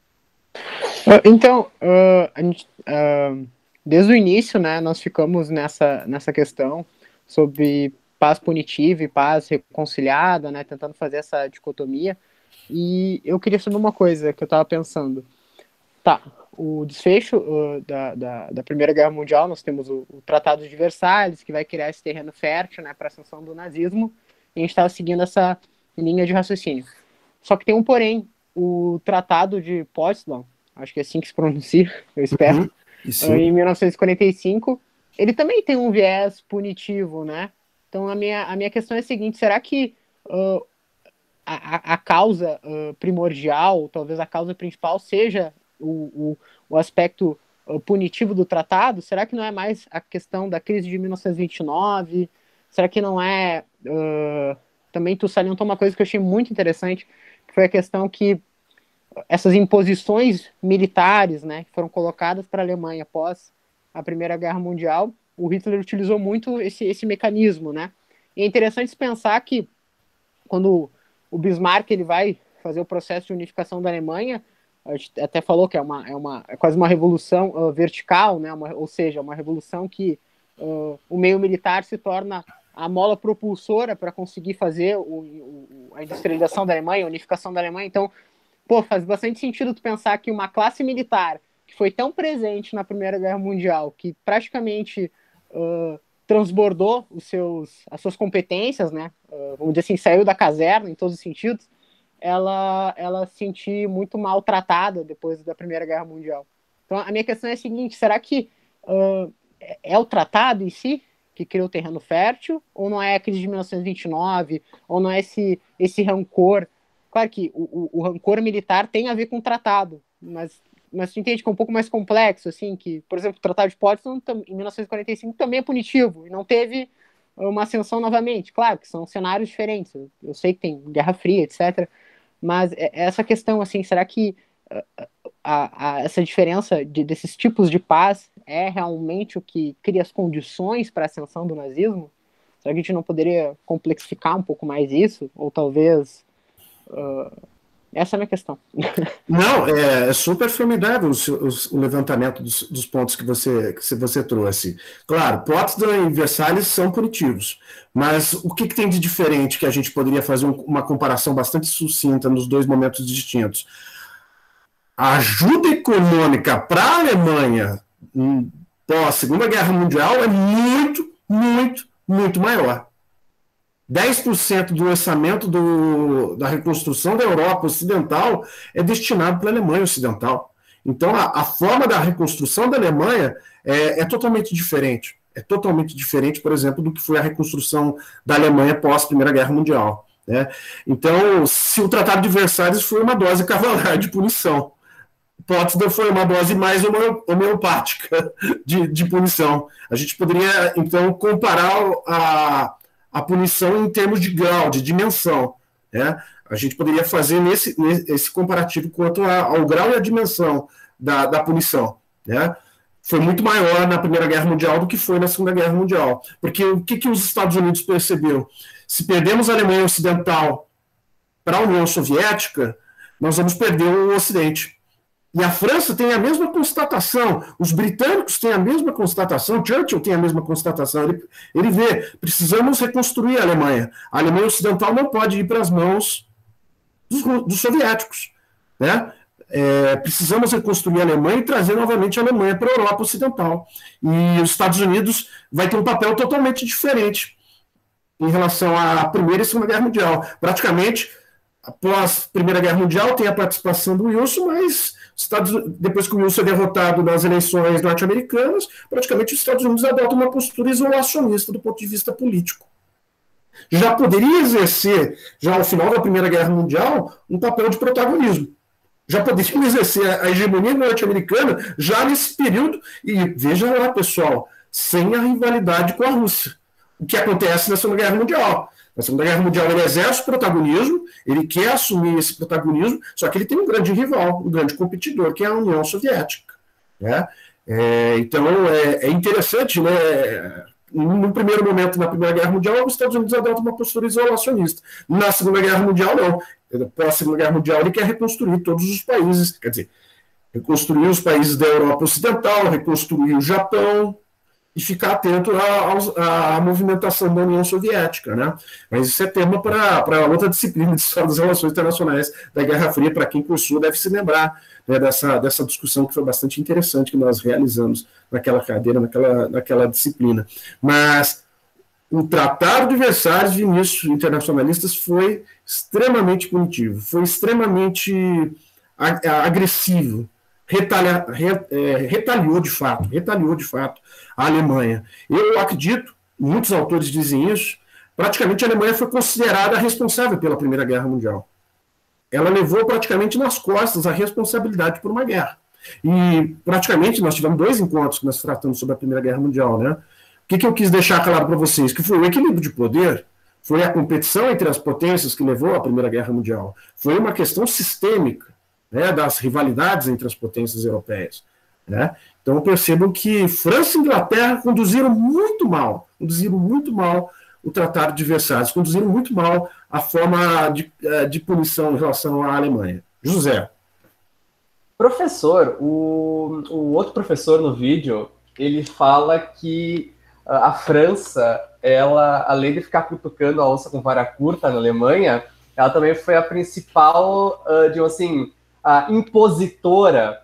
Então, uh, a gente, uh, desde o início, né, nós ficamos nessa, nessa questão sobre paz punitiva e paz reconciliada, né, tentando fazer essa dicotomia, e eu queria saber uma coisa que eu estava pensando. Tá, o desfecho uh, da, da, da Primeira Guerra Mundial, nós temos o, o Tratado de Versalhes, que vai criar esse terreno fértil, né, para a ascensão do nazismo, e a gente estava seguindo essa linha de raciocínio. Só que tem um porém, o Tratado de Potsdam, acho que é assim que se pronuncia, eu espero, uhum, uh, em mil novecentos e quarenta e cinco, ele também tem um viés punitivo, né? Então a minha, a minha questão é a seguinte, será que uh, a, a causa uh, primordial, talvez a causa principal seja o, o, o aspecto uh, punitivo do tratado? Será que não é mais a questão da crise de mil novecentos e vinte e nove? Será que não é... Uh, também tu salientou uma coisa que eu achei muito interessante, que foi a questão que essas imposições militares, né, que foram colocadas para a Alemanha após a Primeira Guerra Mundial, o Hitler utilizou muito esse, esse mecanismo, né? E é interessante pensar que quando o Bismarck ele vai fazer o processo de unificação da Alemanha, a gente até falou que é, uma, é, uma, é quase uma revolução uh, vertical, né? Uma, ou seja, uma revolução que uh, o meio militar se torna a mola propulsora para conseguir fazer o, o, a industrialização da Alemanha, a unificação da Alemanha. Então, pô, faz bastante sentido tu pensar que uma classe militar que foi tão presente na Primeira Guerra Mundial, que praticamente uh, transbordou os seus, as suas competências, né? Uh, vamos dizer assim, saiu da caserna em todos os sentidos, ela, ela se sentiu muito maltratada depois da Primeira Guerra Mundial. Então, a minha questão é a seguinte, será que uh, é o tratado em si que criou o terreno fértil, ou não é a crise de mil novecentos e vinte e nove, ou não é esse, esse rancor? Claro que o, o, o rancor militar tem a ver com o tratado, mas, mas tu entende que é um pouco mais complexo, assim, que, por exemplo, o Tratado de Potsdam, em mil novecentos e quarenta e cinco, também é punitivo, e não teve uma ascensão novamente. Claro que são cenários diferentes, eu, eu sei que tem Guerra Fria, etcétera, mas essa questão, assim, será que a, a, essa diferença de, desses tipos de paz é realmente o que cria as condições para a ascensão do nazismo? Será que a gente não poderia complexificar um pouco mais isso? Ou talvez... Uh, essa é a minha questão. Não, é, é super formidável o, o, o levantamento dos, dos pontos que você, que você trouxe. Claro, Potsdam e Versalhes são punitivos, mas o que, que tem de diferente que a gente poderia fazer um, uma comparação bastante sucinta nos dois momentos distintos? A ajuda econômica para a Alemanha pós Segunda Guerra Mundial é muito, muito, muito maior. dez por cento do orçamento do, da reconstrução da Europa Ocidental é destinado para a Alemanha Ocidental. Então, a, a forma da reconstrução da Alemanha é, é totalmente diferente. É totalmente diferente, por exemplo, do que foi a reconstrução da Alemanha pós Primeira Guerra Mundial, né? Então, se o Tratado de Versalhes foi uma dose cavalar de punição, Potsdam foi uma dose mais homeopática de, de punição. A gente poderia, então, comparar a, a punição em termos de grau, de dimensão, né? A gente poderia fazer nesse, nesse comparativo quanto a, ao grau e à dimensão da, da punição, né? Foi muito maior na Primeira Guerra Mundial do que foi na Segunda Guerra Mundial. Porque o que, que os Estados Unidos percebeu? Se perdemos a Alemanha Ocidental para a União Soviética, nós vamos perder o Ocidente. E a França tem a mesma constatação, os britânicos têm a mesma constatação, Churchill tem a mesma constatação, ele, ele vê, precisamos reconstruir a Alemanha. A Alemanha Ocidental não pode ir para as mãos dos, dos soviéticos, né? É, precisamos reconstruir a Alemanha e trazer novamente a Alemanha para a Europa Ocidental. E os Estados Unidos vai ter um papel totalmente diferente em relação à Primeira e Segunda Guerra Mundial. Praticamente, após a Primeira Guerra Mundial, tem a participação do Wilson, mas Estados, depois que o Wilson é derrotado nas eleições norte-americanas, praticamente os Estados Unidos adotam uma postura isolacionista do ponto de vista político. Já poderia exercer, já ao final da Primeira Guerra Mundial, um papel de protagonismo. Já poderia exercer a hegemonia norte-americana já nesse período, e veja lá, pessoal, sem a rivalidade com a Rússia. O que acontece na Segunda Guerra Mundial. Na Segunda Guerra Mundial ele exerce o protagonismo, ele quer assumir esse protagonismo, só que ele tem um grande rival, um grande competidor, que é a União Soviética, né? É, então é, é interessante, né? No primeiro momento, na Primeira Guerra Mundial, os Estados Unidos adotam uma postura isolacionista. Na Segunda Guerra Mundial, não. Após a Segunda Guerra Mundial, ele quer reconstruir todos os países, quer dizer, reconstruir os países da Europa Ocidental, reconstruir o Japão, e ficar atento à, à movimentação da União Soviética, né? Mas isso é tema para outra disciplina de História das Relações Internacionais da Guerra Fria. Para quem cursou, deve se lembrar, né, dessa, dessa discussão que foi bastante interessante que nós realizamos naquela cadeira, naquela, naquela disciplina. Mas o Tratado de Versalhes, Vinícius, internacionalistas, foi extremamente punitivo, foi extremamente agressivo, Retalha, retaliou de fato, retaliou de fato a Alemanha. Eu acredito, muitos autores dizem isso, praticamente a Alemanha foi considerada responsável pela Primeira Guerra Mundial. Ela levou praticamente nas costas a responsabilidade por uma guerra. E praticamente nós tivemos dois encontros que nós tratamos sobre a Primeira Guerra Mundial, né? O que, que eu quis deixar claro para vocês? Que foi o equilíbrio de poder, foi a competição entre as potências que levou à Primeira Guerra Mundial. Foi uma questão sistêmica, né, das rivalidades entre as potências europeias, né? Então percebam que França e Inglaterra conduziram muito mal, conduziram muito mal o Tratado de Versalhes, conduziram muito mal a forma de, de punição em relação à Alemanha. José. Professor, o, o outro professor no vídeo, ele fala que a França, ela, além de ficar cutucando a onça com vara curta na Alemanha, ela também foi a principal, uh, de assim, a impositora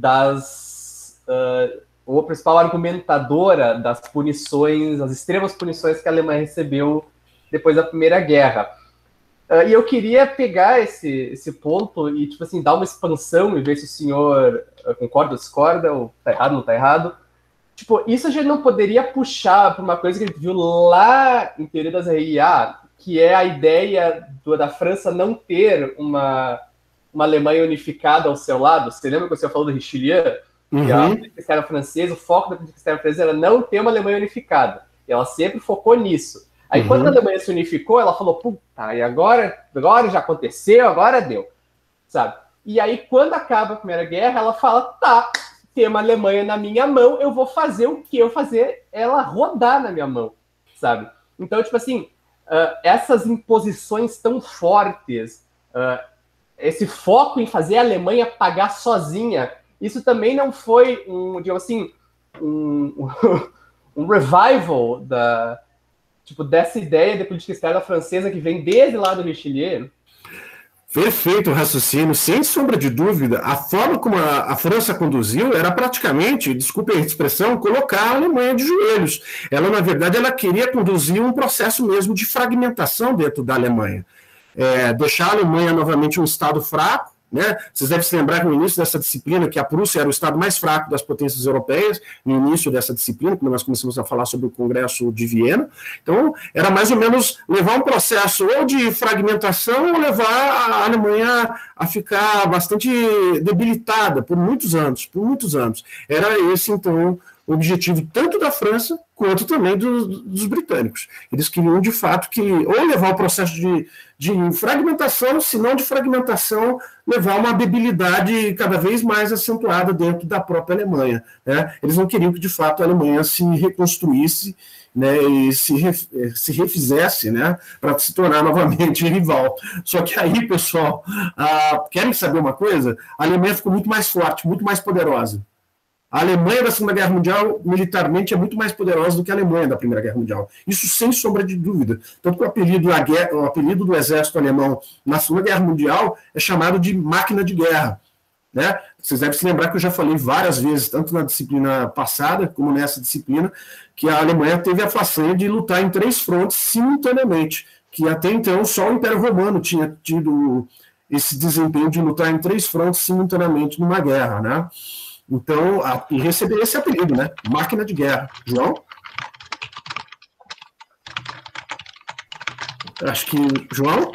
das, uh, ou a principal argumentadora das punições, as extremas punições que a Alemanha recebeu depois da Primeira Guerra. Uh, e eu queria pegar esse, esse ponto e, tipo assim, dar uma expansão e ver se o senhor uh, concorda ou discorda, ou tá errado, não tá errado. Tipo, isso a gente não poderia puxar para uma coisa que a gente viu lá em Teoria das R I A, que é a ideia do, da França não ter uma... uma Alemanha unificada ao seu lado. Você lembra que você falou do Richelieu? Uhum. Que a política externa francesa, o foco da política externa francesa era não ter uma Alemanha unificada. E ela sempre focou nisso. Aí, uhum. quando a Alemanha se unificou, ela falou, puta, e agora, agora já aconteceu, agora deu. Sabe? E aí, quando acaba a Primeira Guerra, ela fala, tá, tem uma Alemanha na minha mão, eu vou fazer o que eu fazer ela rodar na minha mão, sabe? Então, tipo assim, uh, essas imposições tão fortes, uh, esse foco em fazer a Alemanha pagar sozinha, isso também não foi um, digamos assim, um, um revival da, tipo, dessa ideia de política externa francesa que vem desde lá do Richelieu? Perfeito o raciocínio, sem sombra de dúvida. A forma como a, a França conduziu era praticamente, desculpe a expressão, colocar a Alemanha de joelhos. Ela, na verdade, ela queria conduzir um processo mesmo de fragmentação dentro da Alemanha. É, deixar a Alemanha novamente um Estado fraco, né? Vocês devem se lembrar que no início dessa disciplina, que a Prússia era o Estado mais fraco das potências europeias, no início dessa disciplina, quando nós começamos a falar sobre o Congresso de Viena. Então, era mais ou menos levar um processo ou de fragmentação ou levar a Alemanha a ficar bastante debilitada por muitos anos, por muitos anos. Era esse, então, o objetivo tanto da França quanto também do, dos britânicos. Eles queriam, de fato, que ou levar o processo de, de fragmentação, se não de fragmentação, levar uma debilidade cada vez mais acentuada dentro da própria Alemanha, né? Eles não queriam que, de fato, a Alemanha se reconstruísse, né, e se, ref, se refizesse, né, para se tornar novamente rival. Só que aí, pessoal, ah, querem saber uma coisa? A Alemanha ficou muito mais forte, muito mais poderosa. A Alemanha da Segunda Guerra Mundial, militarmente, é muito mais poderosa do que a Alemanha da Primeira Guerra Mundial. Isso sem sombra de dúvida. Tanto que o apelido, a guerra, o apelido do exército alemão na Segunda Guerra Mundial é chamado de máquina de guerra, né? Vocês devem se lembrar que eu já falei várias vezes, tanto na disciplina passada como nessa disciplina, que a Alemanha teve a façanha de lutar em três frontes simultaneamente, que até então só o Império Romano tinha tido esse desempenho de lutar em três frontes simultaneamente numa guerra, né? Então, a, e receber esse apelido, né? Máquina de guerra. João? Acho que... João?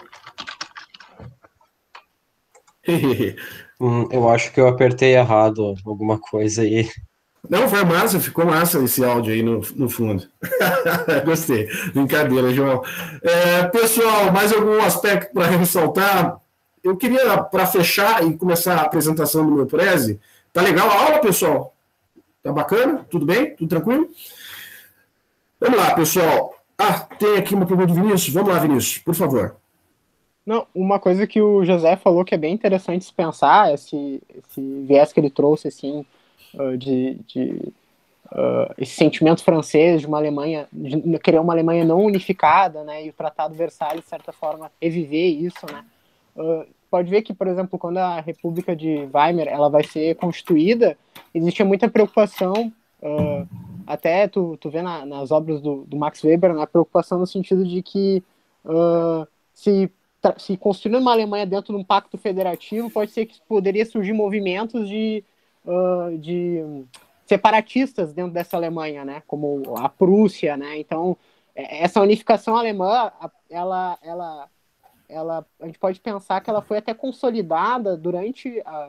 hum, eu acho que eu apertei errado alguma coisa aí. Não, foi massa, ficou massa esse áudio aí no, no fundo. Gostei. Brincadeira, João. É, pessoal, mais algum aspecto para ressaltar? Eu queria, para fechar e começar a apresentação do meu Prezi. Tá legal a aula, pessoal? Tá bacana? Tudo bem? Tudo tranquilo? Vamos lá, pessoal. Ah, tem aqui uma pergunta do Vinícius. Vamos lá, Vinícius, por favor. Não, uma coisa que o José falou que é bem interessante se pensar, esse, esse viés que ele trouxe, assim, de, de uh, esse sentimento francês de uma Alemanha, de querer uma Alemanha não unificada, né, e o Tratado de Versalhes, de certa forma, reviver isso, né. Uh, pode ver que, por exemplo, quando a República de Weimar ela vai ser constituída, existia muita preocupação, uh, até tu, tu vê na, nas obras do, do Max Weber, né, preocupação no sentido de que uh, se, se construir uma Alemanha dentro de um pacto federativo, pode ser que poderia surgir movimentos de, uh, de separatistas dentro dessa Alemanha, né, como a Prússia, né, então essa unificação alemã, ela... ela Ela, a gente pode pensar que ela foi até consolidada durante a,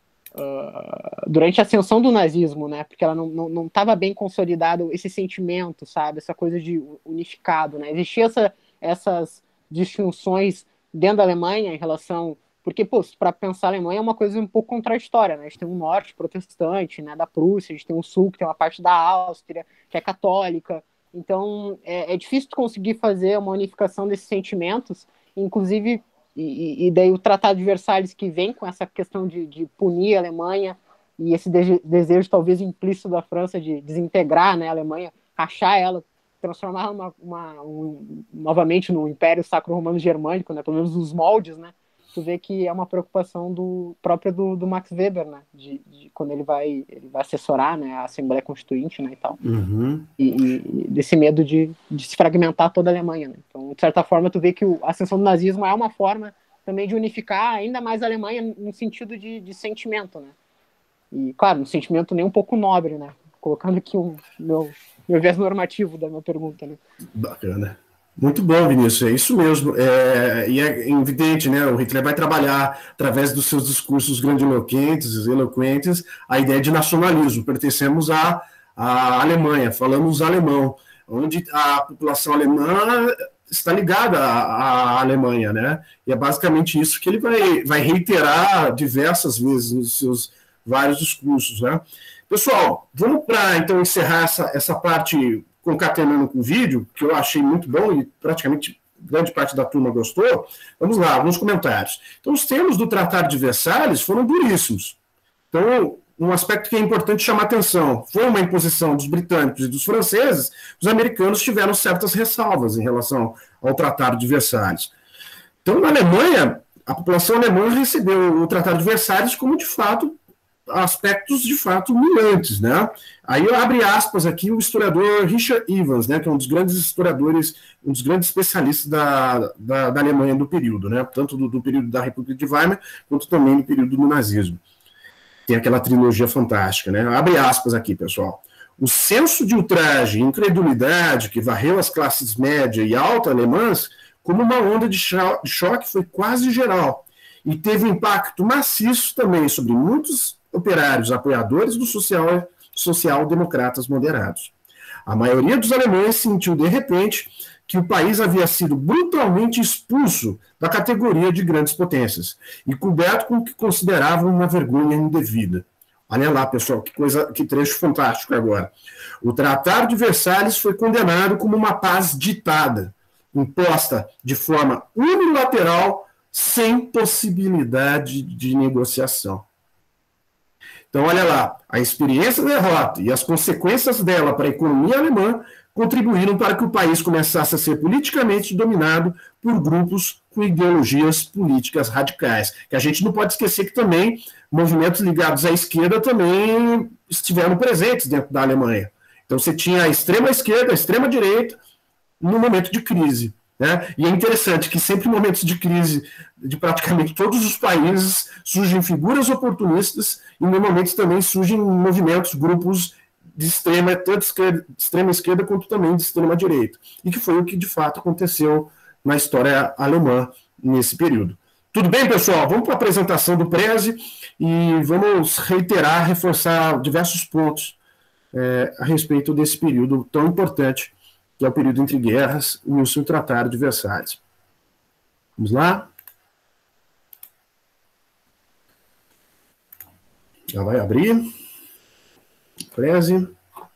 uh, durante a ascensão do nazismo, né? Porque ela não estava bem consolidado esse sentimento, sabe? Essa coisa de unificado, né? Existiam essa, essas distinções dentro da Alemanha em relação... Porque, pô, para pensar a Alemanha é uma coisa um pouco contraditória, né? A gente tem um norte protestante, né, da Prússia, a gente tem um sul que tem uma parte da Áustria, que é católica. Então, é, é difícil conseguir fazer uma unificação desses sentimentos. Inclusive, e, e daí o Tratado de Versalhes que vem com essa questão de, de punir a Alemanha e esse de, desejo talvez implícito da França de desintegrar, né, a Alemanha, rachar ela, transformar uma, uma, um, novamente no Império Sacro Romano Germânico, né, pelo menos nos moldes, né, tu vê que é uma preocupação do, própria do, do Max Weber, né, de, de quando ele vai, ele vai assessorar, né, a Assembleia Constituinte, né, e tal, uhum. e, e desse medo de, de se fragmentar toda a Alemanha, né. Então, de certa forma, tu vê que o, a ascensão do nazismo é uma forma também de unificar ainda mais a Alemanha no sentido de, de sentimento, né, e, claro, um sentimento nem um pouco nobre, né, colocando aqui um meu, meu viés normativo da minha pergunta, né. Bacana. Muito bom, Vinícius, é isso mesmo. É, e é evidente, né? O Hitler vai trabalhar, através dos seus discursos grandiloquentes, eloquentes, a ideia de nacionalismo. Pertencemos à, à Alemanha, falamos alemão, onde a população alemã está ligada à, à Alemanha, né? E é basicamente isso que ele vai, vai reiterar diversas vezes nos seus vários discursos, né? Pessoal, vamos para, então, encerrar essa, essa parte concatenando com o vídeo, que eu achei muito bom e praticamente grande parte da turma gostou, vamos lá, alguns comentários. Então, os termos do Tratado de Versalhes foram duríssimos. Então, um aspecto que é importante chamar atenção, foi uma imposição dos britânicos e dos franceses, os americanos tiveram certas ressalvas em relação ao Tratado de Versalhes. Então, na Alemanha, a população alemã recebeu o Tratado de Versalhes como, de fato, aspectos, de fato, humilhantes, né? Aí eu abro aspas aqui o historiador Richard Evans, né, que é um dos grandes historiadores, um dos grandes especialistas da, da, da Alemanha do período, né? Tanto do, do período da República de Weimar, quanto também do período do nazismo. Tem aquela trilogia fantástica, né? Abre aspas aqui, pessoal. O senso de ultraje e incredulidade que varreu as classes média e alta alemãs como uma onda de cho de choque foi quase geral e teve impacto maciço também sobre muitos operários apoiadores dos social, social-democratas moderados. A maioria dos alemães sentiu, de repente, que o país havia sido brutalmente expulso da categoria de grandes potências e coberto com o que consideravam uma vergonha indevida. Olha lá, pessoal, que coisa, que trecho fantástico agora. O Tratado de Versalhes foi condenado como uma paz ditada, imposta de forma unilateral, sem possibilidade de negociação. Então, olha lá, a experiência da derrota e as consequências dela para a economia alemã contribuíram para que o país começasse a ser politicamente dominado por grupos com ideologias políticas radicais. Que a gente não pode esquecer que também movimentos ligados à esquerda também estiveram presentes dentro da Alemanha. Então você tinha a extrema esquerda, a extrema direita, no momento de crise. Né? E é interessante que sempre em momentos de crise de praticamente todos os países surgem figuras oportunistas e normalmente também surgem movimentos, grupos de extrema, tanto esquerda, de extrema esquerda quanto também de extrema direita. E que foi o que de fato aconteceu na história alemã nesse período. Tudo bem, pessoal? Vamos para a apresentação do Prezi e vamos reiterar, reforçar diversos pontos é, a respeito desse período tão importante, que é o período entre guerras e o seu Tratado de Versalhes. Vamos lá? Já vai abrir. Prezi.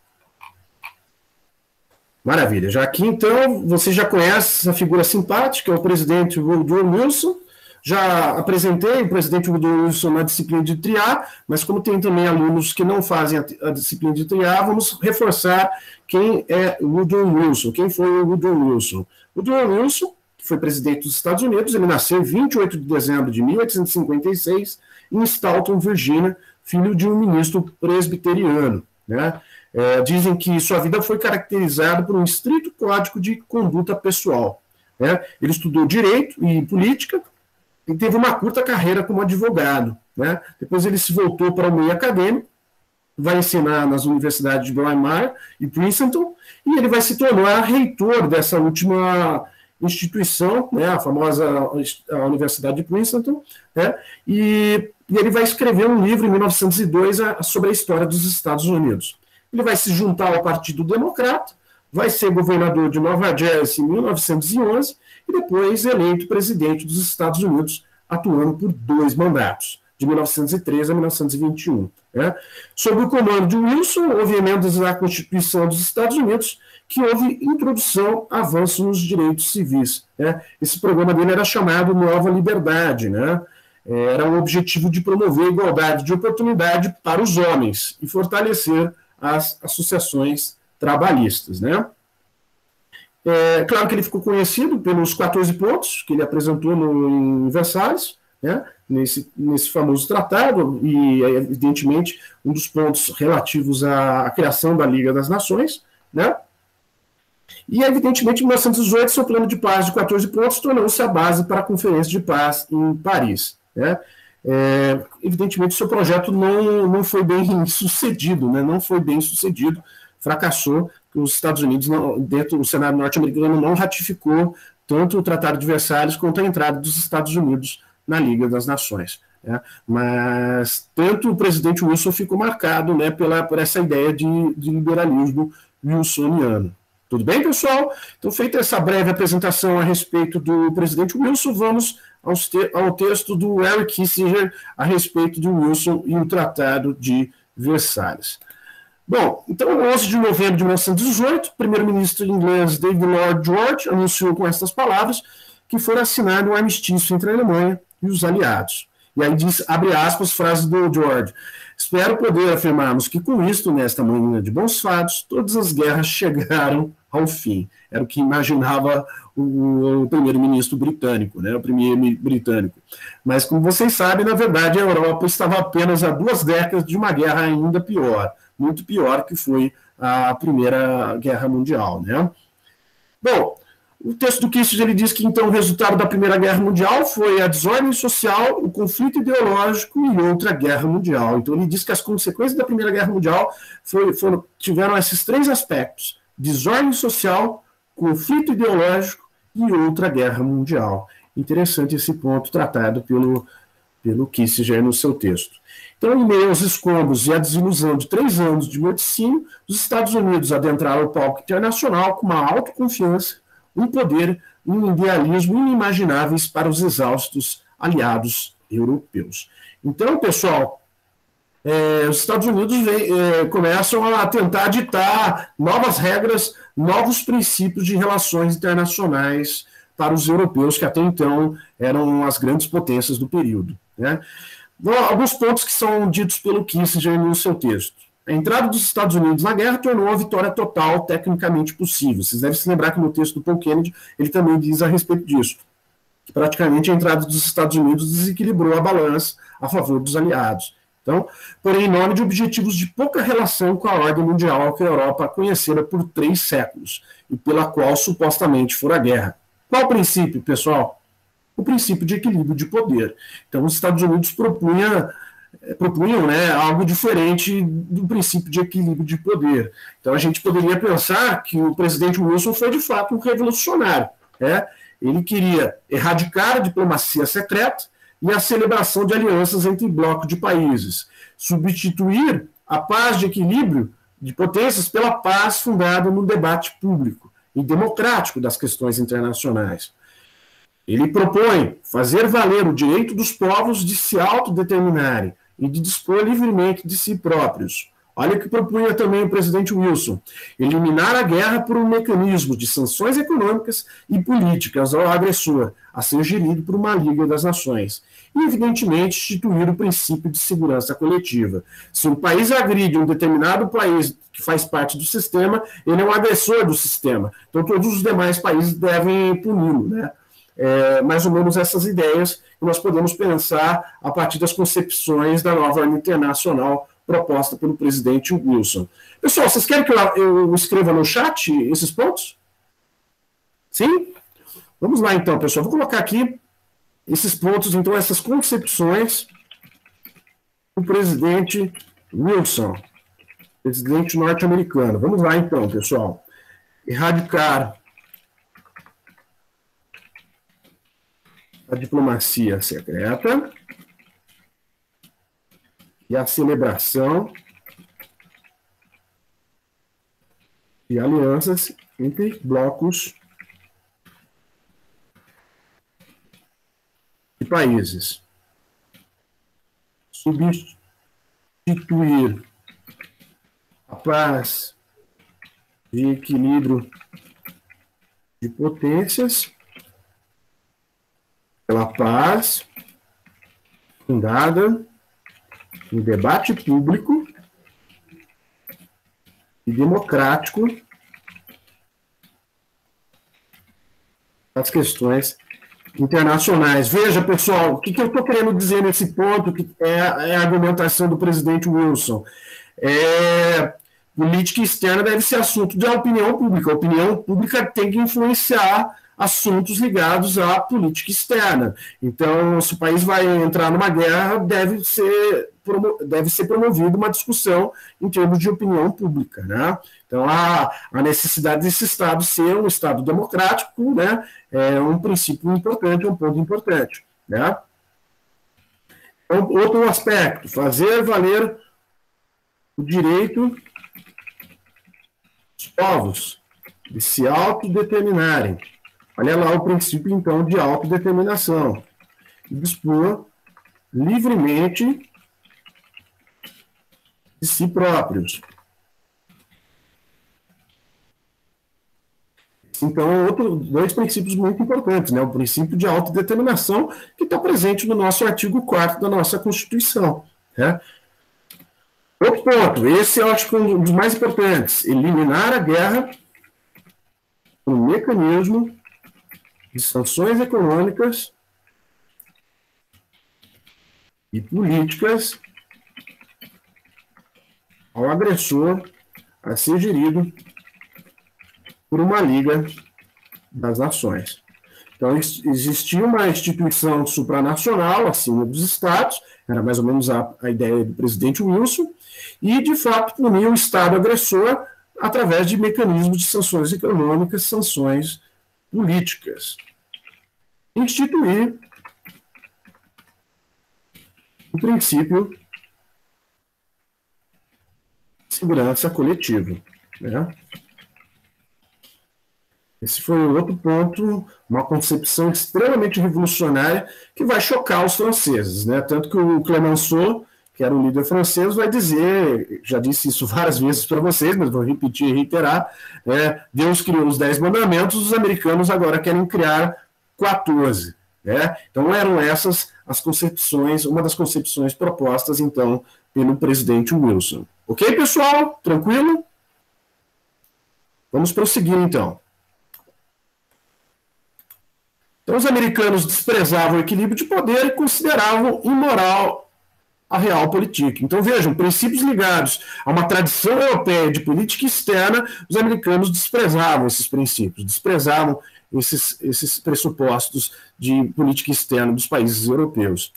Maravilha. Já aqui, então, você já conhece essa figura simpática, é o presidente Woodrow Wilson. Já apresentei o presidente Woodrow Wilson na disciplina de triar, mas como tem também alunos que não fazem a, a disciplina de triar, vamos reforçar quem é Woodrow Wilson, quem foi o Woodrow Wilson. Woodrow Wilson, que foi presidente dos Estados Unidos, ele nasceu em vinte e oito de dezembro de mil oitocentos e cinquenta e seis, em Staunton, Virgínia, filho de um ministro presbiteriano. Né? É, dizem que sua vida foi caracterizada por um estrito código de conduta pessoal. Né? Ele estudou Direito e Política, e teve uma curta carreira como advogado. Né? Depois ele se voltou para o meio acadêmico, vai ensinar nas universidades de Weimar e Princeton, e ele vai se tornar reitor dessa última instituição, né, a famosa a Universidade de Princeton, né, e, e ele vai escrever um livro em mil novecentos e dois a, sobre a história dos Estados Unidos. Ele vai se juntar ao Partido Democrata, vai ser governador de Nova Jersey em mil novecentos e onze, e depois eleito presidente dos Estados Unidos, atuando por dois mandatos, de mil novecentos e treze a mil novecentos e vinte e um. Né? Sob o comando de Wilson, houve emendas na Constituição dos Estados Unidos, que houve introdução, avanço nos direitos civis. Né? Esse programa dele era chamado Nova Liberdade, né? Era o objetivo de promover a igualdade de oportunidade para os homens e fortalecer as associações trabalhistas. Né? É claro que ele ficou conhecido pelos quatorze pontos que ele apresentou no, em Versalhes, né, nesse, nesse famoso tratado, e, evidentemente, um dos pontos relativos à, à criação da Liga das Nações. Né? E, evidentemente, em mil novecentos e dezoito, seu plano de paz de quatorze pontos tornou-se a base para a Conferência de Paz em Paris. Né? É, evidentemente, seu projeto não, não foi bem sucedido, né? não foi bem sucedido, fracassou. Os Estados Unidos, não, dentro do Senado norte-americano, não ratificou tanto o Tratado de Versalhes quanto a entrada dos Estados Unidos na Liga das Nações. Né? Mas tanto o presidente Wilson ficou marcado, né, pela, por essa ideia de, de liberalismo wilsoniano. Tudo bem, pessoal? Então, feita essa breve apresentação a respeito do presidente Wilson, vamos aos te ao texto do Henry Kissinger a respeito de Wilson e o Tratado de Versalhes. Bom, então, onze de novembro de mil novecentos e dezoito, o primeiro-ministro inglês David Lloyd George anunciou com estas palavras que foi assinado um armistício entre a Alemanha e os aliados. E aí diz, abre aspas, frase do George: espero poder afirmarmos que com isto, nesta manhã de bons fatos, todas as guerras chegaram ao fim. Era o que imaginava o, o primeiro-ministro britânico, né, o primeiro britânico. Mas, como vocês sabem, na verdade, a Europa estava apenas a duas décadas de uma guerra ainda pior, muito pior, que foi a Primeira Guerra Mundial, né? Bom, o texto do Kissinger, ele diz que, então, o resultado da Primeira Guerra Mundial foi a desordem social, o conflito ideológico e outra guerra mundial. Então, ele diz que as consequências da Primeira Guerra Mundial foi, foram, tiveram esses três aspectos: desordem social, conflito ideológico e outra guerra mundial. Interessante esse ponto tratado pelo, pelo Kissinger no seu texto. Então, em meio aos escombros e à desilusão de três anos de morticínio, os Estados Unidos adentraram o palco internacional com uma autoconfiança, um poder e um idealismo inimagináveis para os exaustos aliados europeus. Então, pessoal, é, os Estados Unidos vem, é, começam a tentar ditar novas regras, novos princípios de relações internacionais para os europeus, que até então eram as grandes potências do período, né? Bom, alguns pontos que são ditos pelo Kissinger no seu texto. A entrada dos Estados Unidos na guerra tornou a vitória total tecnicamente possível. Vocês devem se lembrar que no texto do Paul Kennedy ele também diz a respeito disso, que praticamente a entrada dos Estados Unidos desequilibrou a balança a favor dos aliados. Então, porém, em nome de objetivos de pouca relação com a ordem mundial que a Europa conhecera por três séculos e pela qual supostamente fora a guerra. Qual o princípio, pessoal? O princípio de equilíbrio de poder. Então, os Estados Unidos propunha, propunham né, algo diferente do princípio de equilíbrio de poder. Então, a gente poderia pensar que o presidente Wilson foi, de fato, um revolucionário, né? Ele queria erradicar a diplomacia secreta e a celebração de alianças entre blocos de países, substituir a paz de equilíbrio de potências pela paz fundada no debate público e democrático das questões internacionais. Ele propõe fazer valer o direito dos povos de se autodeterminarem e de dispor livremente de si próprios. Olha o que propunha também o presidente Wilson: eliminar a guerra por um mecanismo de sanções econômicas e políticas ao agressor, a ser gerido por uma Liga das Nações. E, evidentemente, instituir o princípio de segurança coletiva. Se um país agride um determinado país que faz parte do sistema, ele é um agressor do sistema. Então, todos os demais países devem puni-lo, né? É, mais ou menos essas ideias que nós podemos pensar a partir das concepções da nova ordem internacional proposta pelo presidente Wilson. Pessoal, vocês querem que eu, eu escreva no chat esses pontos? Sim? Vamos lá então, pessoal. Vou colocar aqui esses pontos, então, essas concepções do presidente Wilson, presidente norte-americano. Vamos lá então, pessoal. Erradicar a diplomacia secreta e a celebração de alianças entre blocos de países. Substituir a paz de equilíbrio de potências pela paz fundada no debate público e democrático das questões internacionais. Veja, pessoal, o que, que eu estou querendo dizer nesse ponto, que é, é a argumentação do presidente Wilson. É, política externa deve ser assunto da opinião pública. A opinião pública tem que influenciar assuntos ligados à política externa. Então, se o país vai entrar numa guerra, deve ser, deve ser promovida uma discussão em termos de opinião pública, né? Então, a, a necessidade desse Estado ser um Estado democrático, né, é um princípio importante, um ponto importante, né? Então, outro aspecto, fazer valer o direito dos povos de se autodeterminarem. Olha lá o princípio, então, de autodeterminação. Dispor livremente de si próprios. Então, outro, dois princípios muito importantes, né? O princípio de autodeterminação, que está presente no nosso artigo quarto da nossa Constituição, né? Outro ponto, esse eu acho que é um dos mais importantes, eliminar a guerra por um mecanismo de sanções econômicas e políticas ao agressor a ser gerido por uma Liga das Nações. Então, existia uma instituição supranacional acima dos Estados, era mais ou menos a, a ideia do presidente Wilson, e, de fato, punia o Estado agressor através de mecanismos de sanções econômicas, sanções políticas. Instituir o princípio de segurança coletiva, né? Esse foi outro ponto, uma concepção extremamente revolucionária que vai chocar os franceses, né? Tanto que o Clemenceau, que era o líder francês, vai dizer, já disse isso várias vezes para vocês, mas vou repetir e reiterar, é, Deus criou os dez mandamentos, os americanos agora querem criar quatorze. Né? Então eram essas as concepções, uma das concepções propostas, então, pelo presidente Wilson. Ok, pessoal? Tranquilo? Vamos prosseguir, então. Então, os americanos desprezavam o equilíbrio de poder e consideravam imoral a realpolitik. Então, vejam, princípios ligados a uma tradição europeia de política externa, os americanos desprezavam esses princípios, desprezavam esses, esses pressupostos de política externa dos países europeus.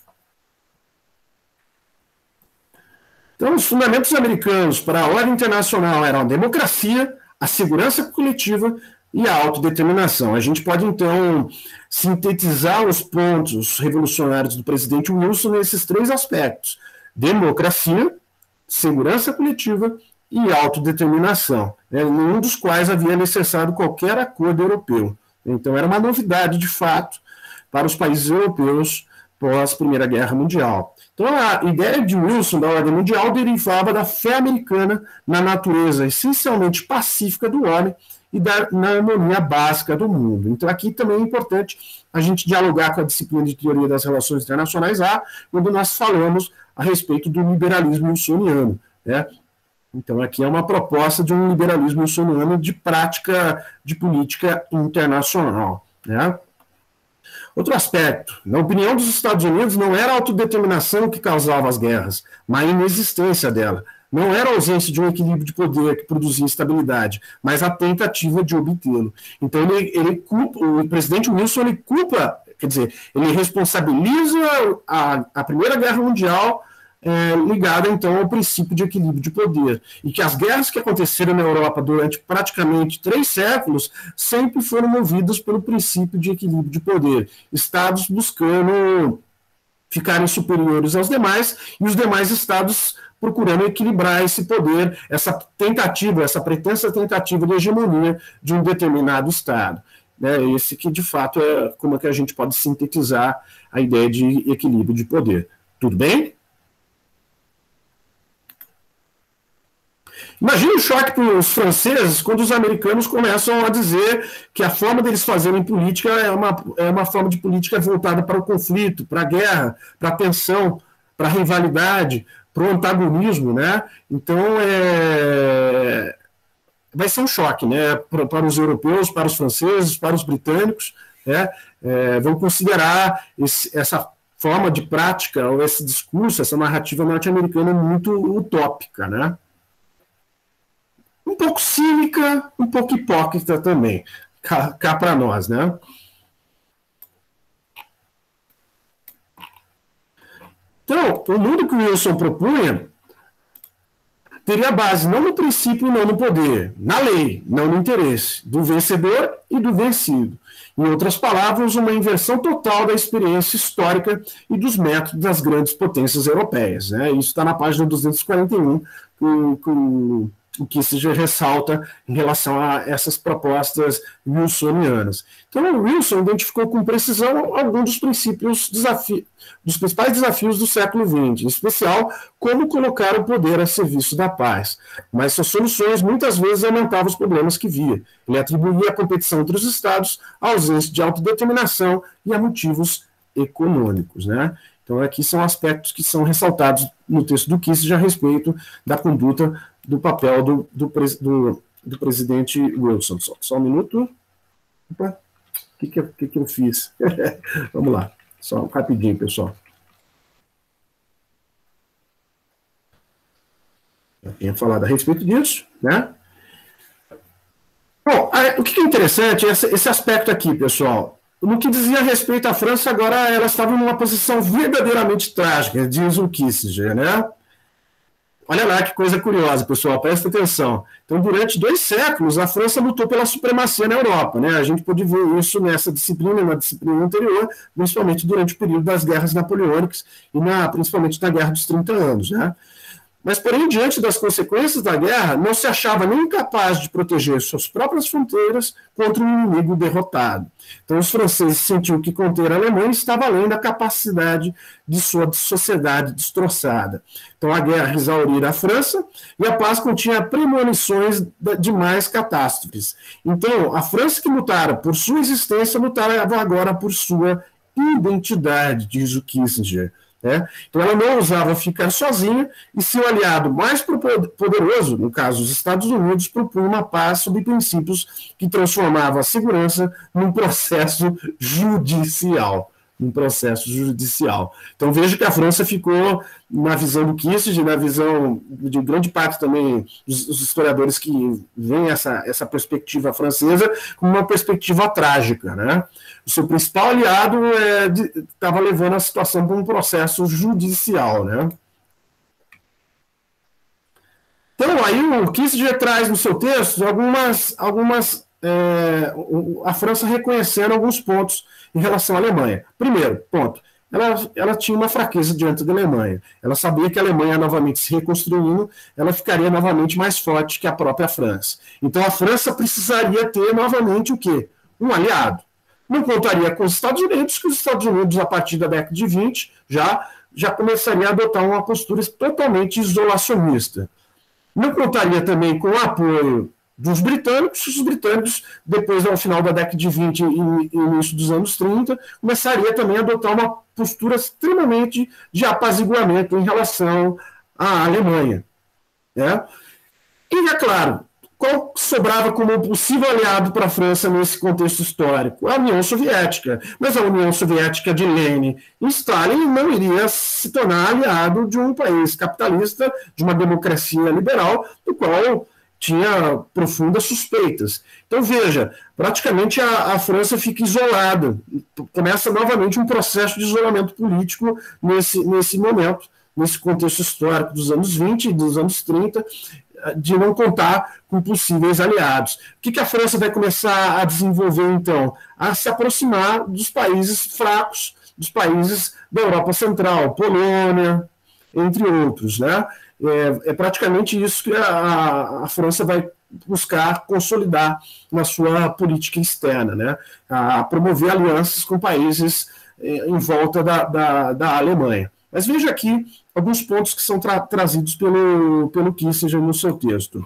Então, os fundamentos americanos para a ordem internacional eram a democracia, a segurança coletiva e a autodeterminação. A gente pode, então, sintetizar os pontos revolucionários do presidente Wilson nesses três aspectos: democracia, segurança coletiva e autodeterminação, né, nenhum dos quais havia necessitado qualquer acordo europeu. Então, era uma novidade, de fato, para os países europeus pós Primeira Guerra Mundial. Então, a ideia de Wilson da ordem mundial derivava da fé americana na natureza essencialmente pacífica do homem e da, na harmonia básica do mundo. Então, aqui também é importante a gente dialogar com a disciplina de teoria das relações internacionais A, quando nós falamos a respeito do liberalismo wilsoniano, né? Então, aqui é uma proposta de um liberalismo wilsoniano de prática de política internacional, né? Outro aspecto, na opinião dos Estados Unidos, não era a autodeterminação que causava as guerras, mas a inexistência dela. Não era a ausência de um equilíbrio de poder que produzia instabilidade, mas a tentativa de obtê-lo. Então, ele, ele culpa, o presidente Wilson ele culpa, quer dizer, ele responsabiliza a, a Primeira Guerra Mundial é, ligada, então, ao princípio de equilíbrio de poder. E que as guerras que aconteceram na Europa durante praticamente três séculos sempre foram movidas pelo princípio de equilíbrio de poder. Estados buscando ficarem superiores aos demais e os demais estados procurando equilibrar esse poder, essa tentativa, essa pretensa tentativa de hegemonia de um determinado Estado. Né? Esse que, de fato, é como é que a gente pode sintetizar a ideia de equilíbrio de poder. Tudo bem? Imagina o choque para os franceses quando os americanos começam a dizer que a forma deles fazerem política é uma, é uma forma de política voltada para o conflito, para a guerra, para a tensão, para a rivalidade, para o antagonismo, né? Então, é... vai ser um choque, né? Para, para os europeus, para os franceses, para os britânicos, né? É, vão considerar esse, essa forma de prática, ou esse discurso, essa narrativa norte-americana muito utópica, né? Um pouco cínica, um pouco hipócrita também, cá, cá para nós, né? Então, o mundo que o Wilson propunha teria base não no princípio e não no poder, na lei, não no interesse, do vencedor e do vencido. Em outras palavras, uma inversão total da experiência histórica e dos métodos das grandes potências europeias. Né? Isso está na página duzentos e quarenta e um, que o, que o o Kissinger ressalta em relação a essas propostas wilsonianas. Então, o Wilson identificou com precisão alguns dos princípios, desafi- dos principais desafios do século vinte, em especial, como colocar o poder a serviço da paz. Mas suas soluções muitas vezes aumentavam os problemas que via. Ele atribuía a competição entre os estados, a ausência de autodeterminação e a motivos econômicos, né? Então, aqui são aspectos que são ressaltados no texto do Kissinger a respeito da conduta do papel do, do, do, do presidente Wilson. Só, só um minuto. Opa, o que, que, eu, que, que eu fiz? Vamos lá, só rapidinho, pessoal. Já tinha falado a respeito disso, né? Bom, o que é interessante é esse, esse aspecto aqui, pessoal. No que dizia respeito à França, agora ela estava numa posição verdadeiramente trágica, diz o Kissinger, né? Olha lá que coisa curiosa, pessoal, presta atenção. Então, durante dois séculos, a França lutou pela supremacia na Europa, né? A gente pode ver isso nessa disciplina, na disciplina anterior, principalmente durante o período das guerras napoleônicas e na, principalmente na Guerra dos trinta anos, né? Mas, porém, diante das consequências da guerra, não se achava nem capaz de proteger suas próprias fronteiras contra um inimigo derrotado. Então, os franceses sentiam que conter a Alemanha estava além da capacidade de sua sociedade destroçada. Então, a guerra exaurira a França e a paz continha premonições de mais catástrofes. Então, a França que lutara por sua existência, lutava agora por sua identidade, diz o Kissinger. Né? Então ela não ousava ficar sozinha e seu aliado mais poderoso, no caso os Estados Unidos, propunha uma paz sob princípios que transformava a segurança num processo judicial. Um processo judicial. Então veja que a França ficou, na visão do Kissinger, na visão de grande parte também dos, dos historiadores que veem essa, essa perspectiva francesa como uma perspectiva trágica, né? O seu principal aliado estava é, levando a situação para um processo judicial, né? Então aí o Kissinger traz no seu texto algumas, algumas é, a França reconhecendo alguns pontos em relação à Alemanha. Primeiro, ponto, ela, ela tinha uma fraqueza diante da Alemanha. Ela sabia que a Alemanha novamente se reconstruindo, ela ficaria novamente mais forte que a própria França. Então a França precisaria ter novamente o quê? Um aliado. Não contaria com os Estados Unidos, que os Estados Unidos, a partir da década de vinte, já, já começaria a adotar uma postura totalmente isolacionista. Não contaria também com o apoio dos britânicos, os britânicos, depois, ao final da década de vinte e início dos anos trinta, começaria também a adotar uma postura extremamente de apaziguamento em relação à Alemanha. Né? E, é claro, qual sobrava como possível aliado para a França nesse contexto histórico? A União Soviética. Mas a União Soviética de Lenin e Stalin não iria se tornar aliado de um país capitalista, de uma democracia liberal, do qual tinha profundas suspeitas. Então, veja, praticamente a, a França fica isolada, começa novamente um processo de isolamento político nesse, nesse momento, nesse contexto histórico dos anos vinte e dos anos trinta, de não contar com possíveis aliados. O que, que a França vai começar a desenvolver, então? A se aproximar dos países fracos, dos países da Europa Central, Polônia, entre outros, né? É, é praticamente isso que a, a França vai buscar consolidar na sua política externa, né? A promover alianças com países é, em volta da, da, da Alemanha. Mas veja aqui alguns pontos que são tra trazidos pelo, pelo Kissinger no seu texto.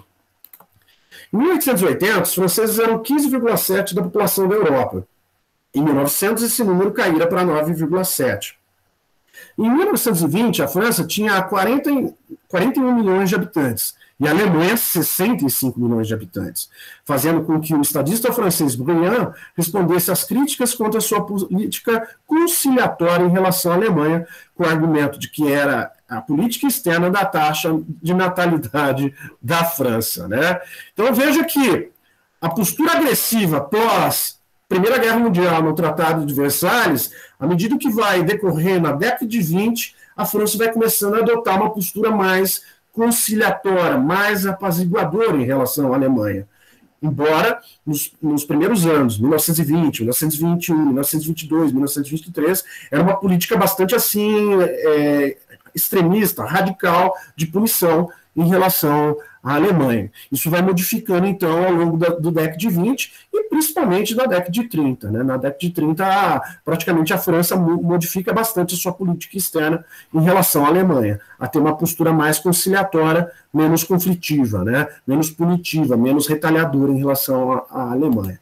Em mil oitocentos e oitenta, os franceses eram quinze vírgula sete por cento da população da Europa. Em mil e novecentos, esse número caíra para nove vírgula sete por cento. Em mil novecentos e vinte, a França tinha quarenta, quarenta e um milhões de habitantes e a Alemanha sessenta e cinco milhões de habitantes, fazendo com que o estadista francês Briand respondesse às críticas contra a sua política conciliatória em relação à Alemanha, com o argumento de que era a política externa da taxa de natalidade da França. Né? Então veja que a postura agressiva pós Primeira Guerra Mundial no Tratado de Versalhes, à medida que vai decorrer na década de vinte, a França vai começando a adotar uma postura mais conciliatória, mais apaziguadora em relação à Alemanha. Embora, nos, nos primeiros anos, mil novecentos e vinte, mil novecentos e vinte e um, mil novecentos e vinte e dois, mil novecentos e vinte e três, era uma política bastante assim, é, extremista, radical, de punição em relação à Alemanha. Isso vai modificando, então, ao longo da, do década de vinte e principalmente da década de trinta. Né? Na década de trinta, a, praticamente a França modifica bastante a sua política externa em relação à Alemanha, a ter uma postura mais conciliatória, menos conflitiva, né? Menos punitiva, menos retaliadora em relação à, à Alemanha.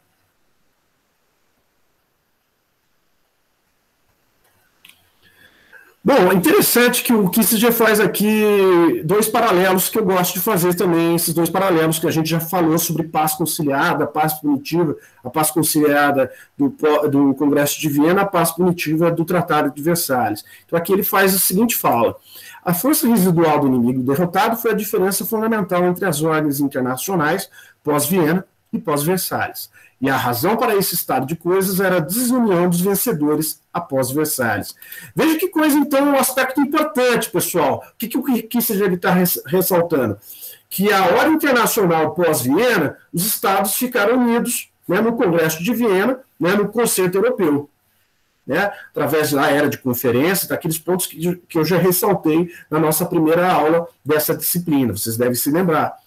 Bom, é interessante que o Kissinger faz aqui dois paralelos que eu gosto de fazer também, esses dois paralelos que a gente já falou sobre paz conciliada, paz punitiva, a paz conciliada do, do Congresso de Viena, a paz punitiva do Tratado de Versalhes. Então aqui ele faz a seguinte fala: a força residual do inimigo derrotado foi a diferença fundamental entre as ordens internacionais pós-Viena e pós-Versalhes. E a razão para esse estado de coisas era a desunião dos vencedores após Versalhes. Veja que coisa, então, um aspecto importante, pessoal. O que, que o Kissinger está ressaltando? Que a ordem internacional pós-Viena, os estados ficaram unidos, né, no Congresso de Viena, né, no Concerto Europeu, né, através da era de conferência, daqueles pontos que, que eu já ressaltei na nossa primeira aula dessa disciplina, vocês devem se lembrar.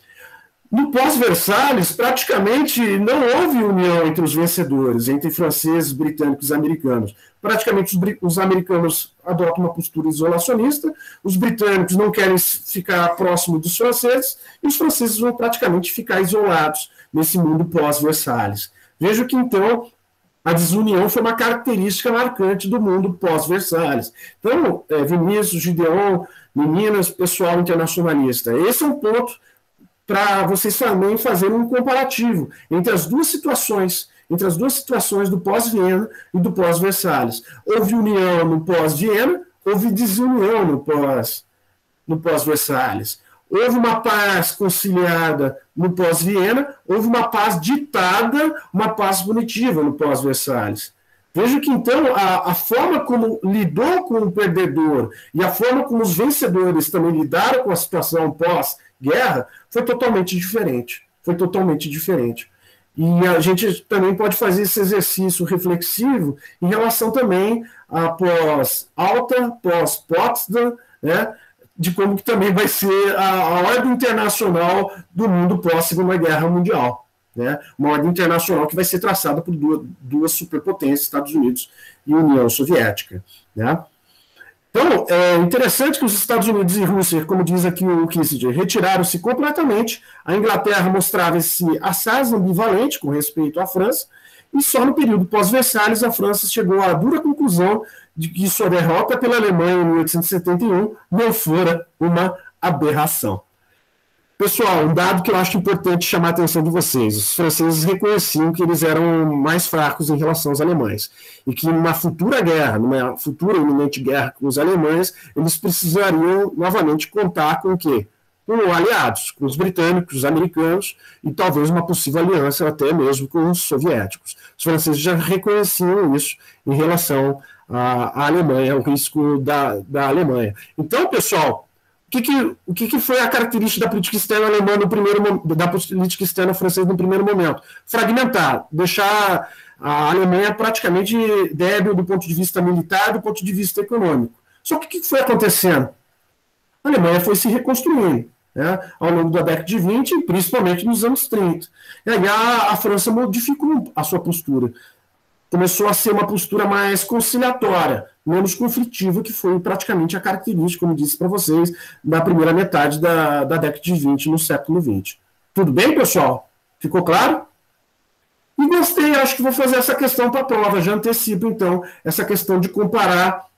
No pós-Versalhes, praticamente não houve união entre os vencedores, entre franceses, britânicos e americanos. Praticamente os, os americanos adotam uma postura isolacionista, os britânicos não querem ficar próximo dos franceses, e os franceses vão praticamente ficar isolados nesse mundo pós-Versalhes. Vejo que, então, a desunião foi uma característica marcante do mundo pós-Versalhes. Então, é, Vinícius, Gideon, meninas, pessoal internacionalista, esse é um ponto para vocês também fazerem um comparativo entre as duas situações, entre as duas situações do pós-Viena e do pós-Versalhes. Houve união no pós-Viena, houve desunião no pós, no pós-Versalhes. Houve uma paz conciliada no pós-Viena, houve uma paz ditada, uma paz punitiva no pós-Versalhes. Veja que, então, a, a forma como lidou com o perdedor e a forma como os vencedores também lidaram com a situação pós-guerra foi totalmente diferente. Foi totalmente diferente. E a gente também pode fazer esse exercício reflexivo em relação também a pós-Alta, pós-Potsdam, né, de como que também vai ser a, a ordem internacional do mundo pós-Segunda Guerra Mundial. Né, uma ordem internacional que vai ser traçada por duas, duas superpotências, Estados Unidos e União Soviética. Né? Então, é interessante que os Estados Unidos e Rússia, como diz aqui o Kissinger, retiraram-se completamente. A Inglaterra mostrava esse assaz ambivalente com respeito à França, e só no período pós-Versalhes a França chegou à dura conclusão de que sua derrota pela Alemanha em mil oitocentos e setenta e um não fora uma aberração. Pessoal, um dado que eu acho importante chamar a atenção de vocês: os franceses reconheciam que eles eram mais fracos em relação aos alemães, e que numa futura guerra, numa futura iminente guerra com os alemães, eles precisariam novamente contar com o quê? Com aliados, com os britânicos, os americanos, e talvez uma possível aliança até mesmo com os soviéticos. Os franceses já reconheciam isso em relação à, à Alemanha, ao risco da, da Alemanha. Então, pessoal, O que, que, o que, que foi a característica da política externa alemã no primeiro, da política externa francesa no primeiro momento? Fragmentar, deixar a Alemanha praticamente débil do ponto de vista militar, do ponto de vista econômico. Só que o que foi acontecendo? A Alemanha foi se reconstruindo, né, ao longo da década de vinte, principalmente nos anos trinta. E aí a, a França modificou a sua postura. Começou a ser uma postura mais conciliatória, menos conflitiva, que foi praticamente a característica, como disse para vocês, da primeira metade da, da década de vinte, no século vinte. Tudo bem, pessoal? Ficou claro? E gostei, acho que vou fazer essa questão para a prova, já antecipo, então, essa questão de comparar,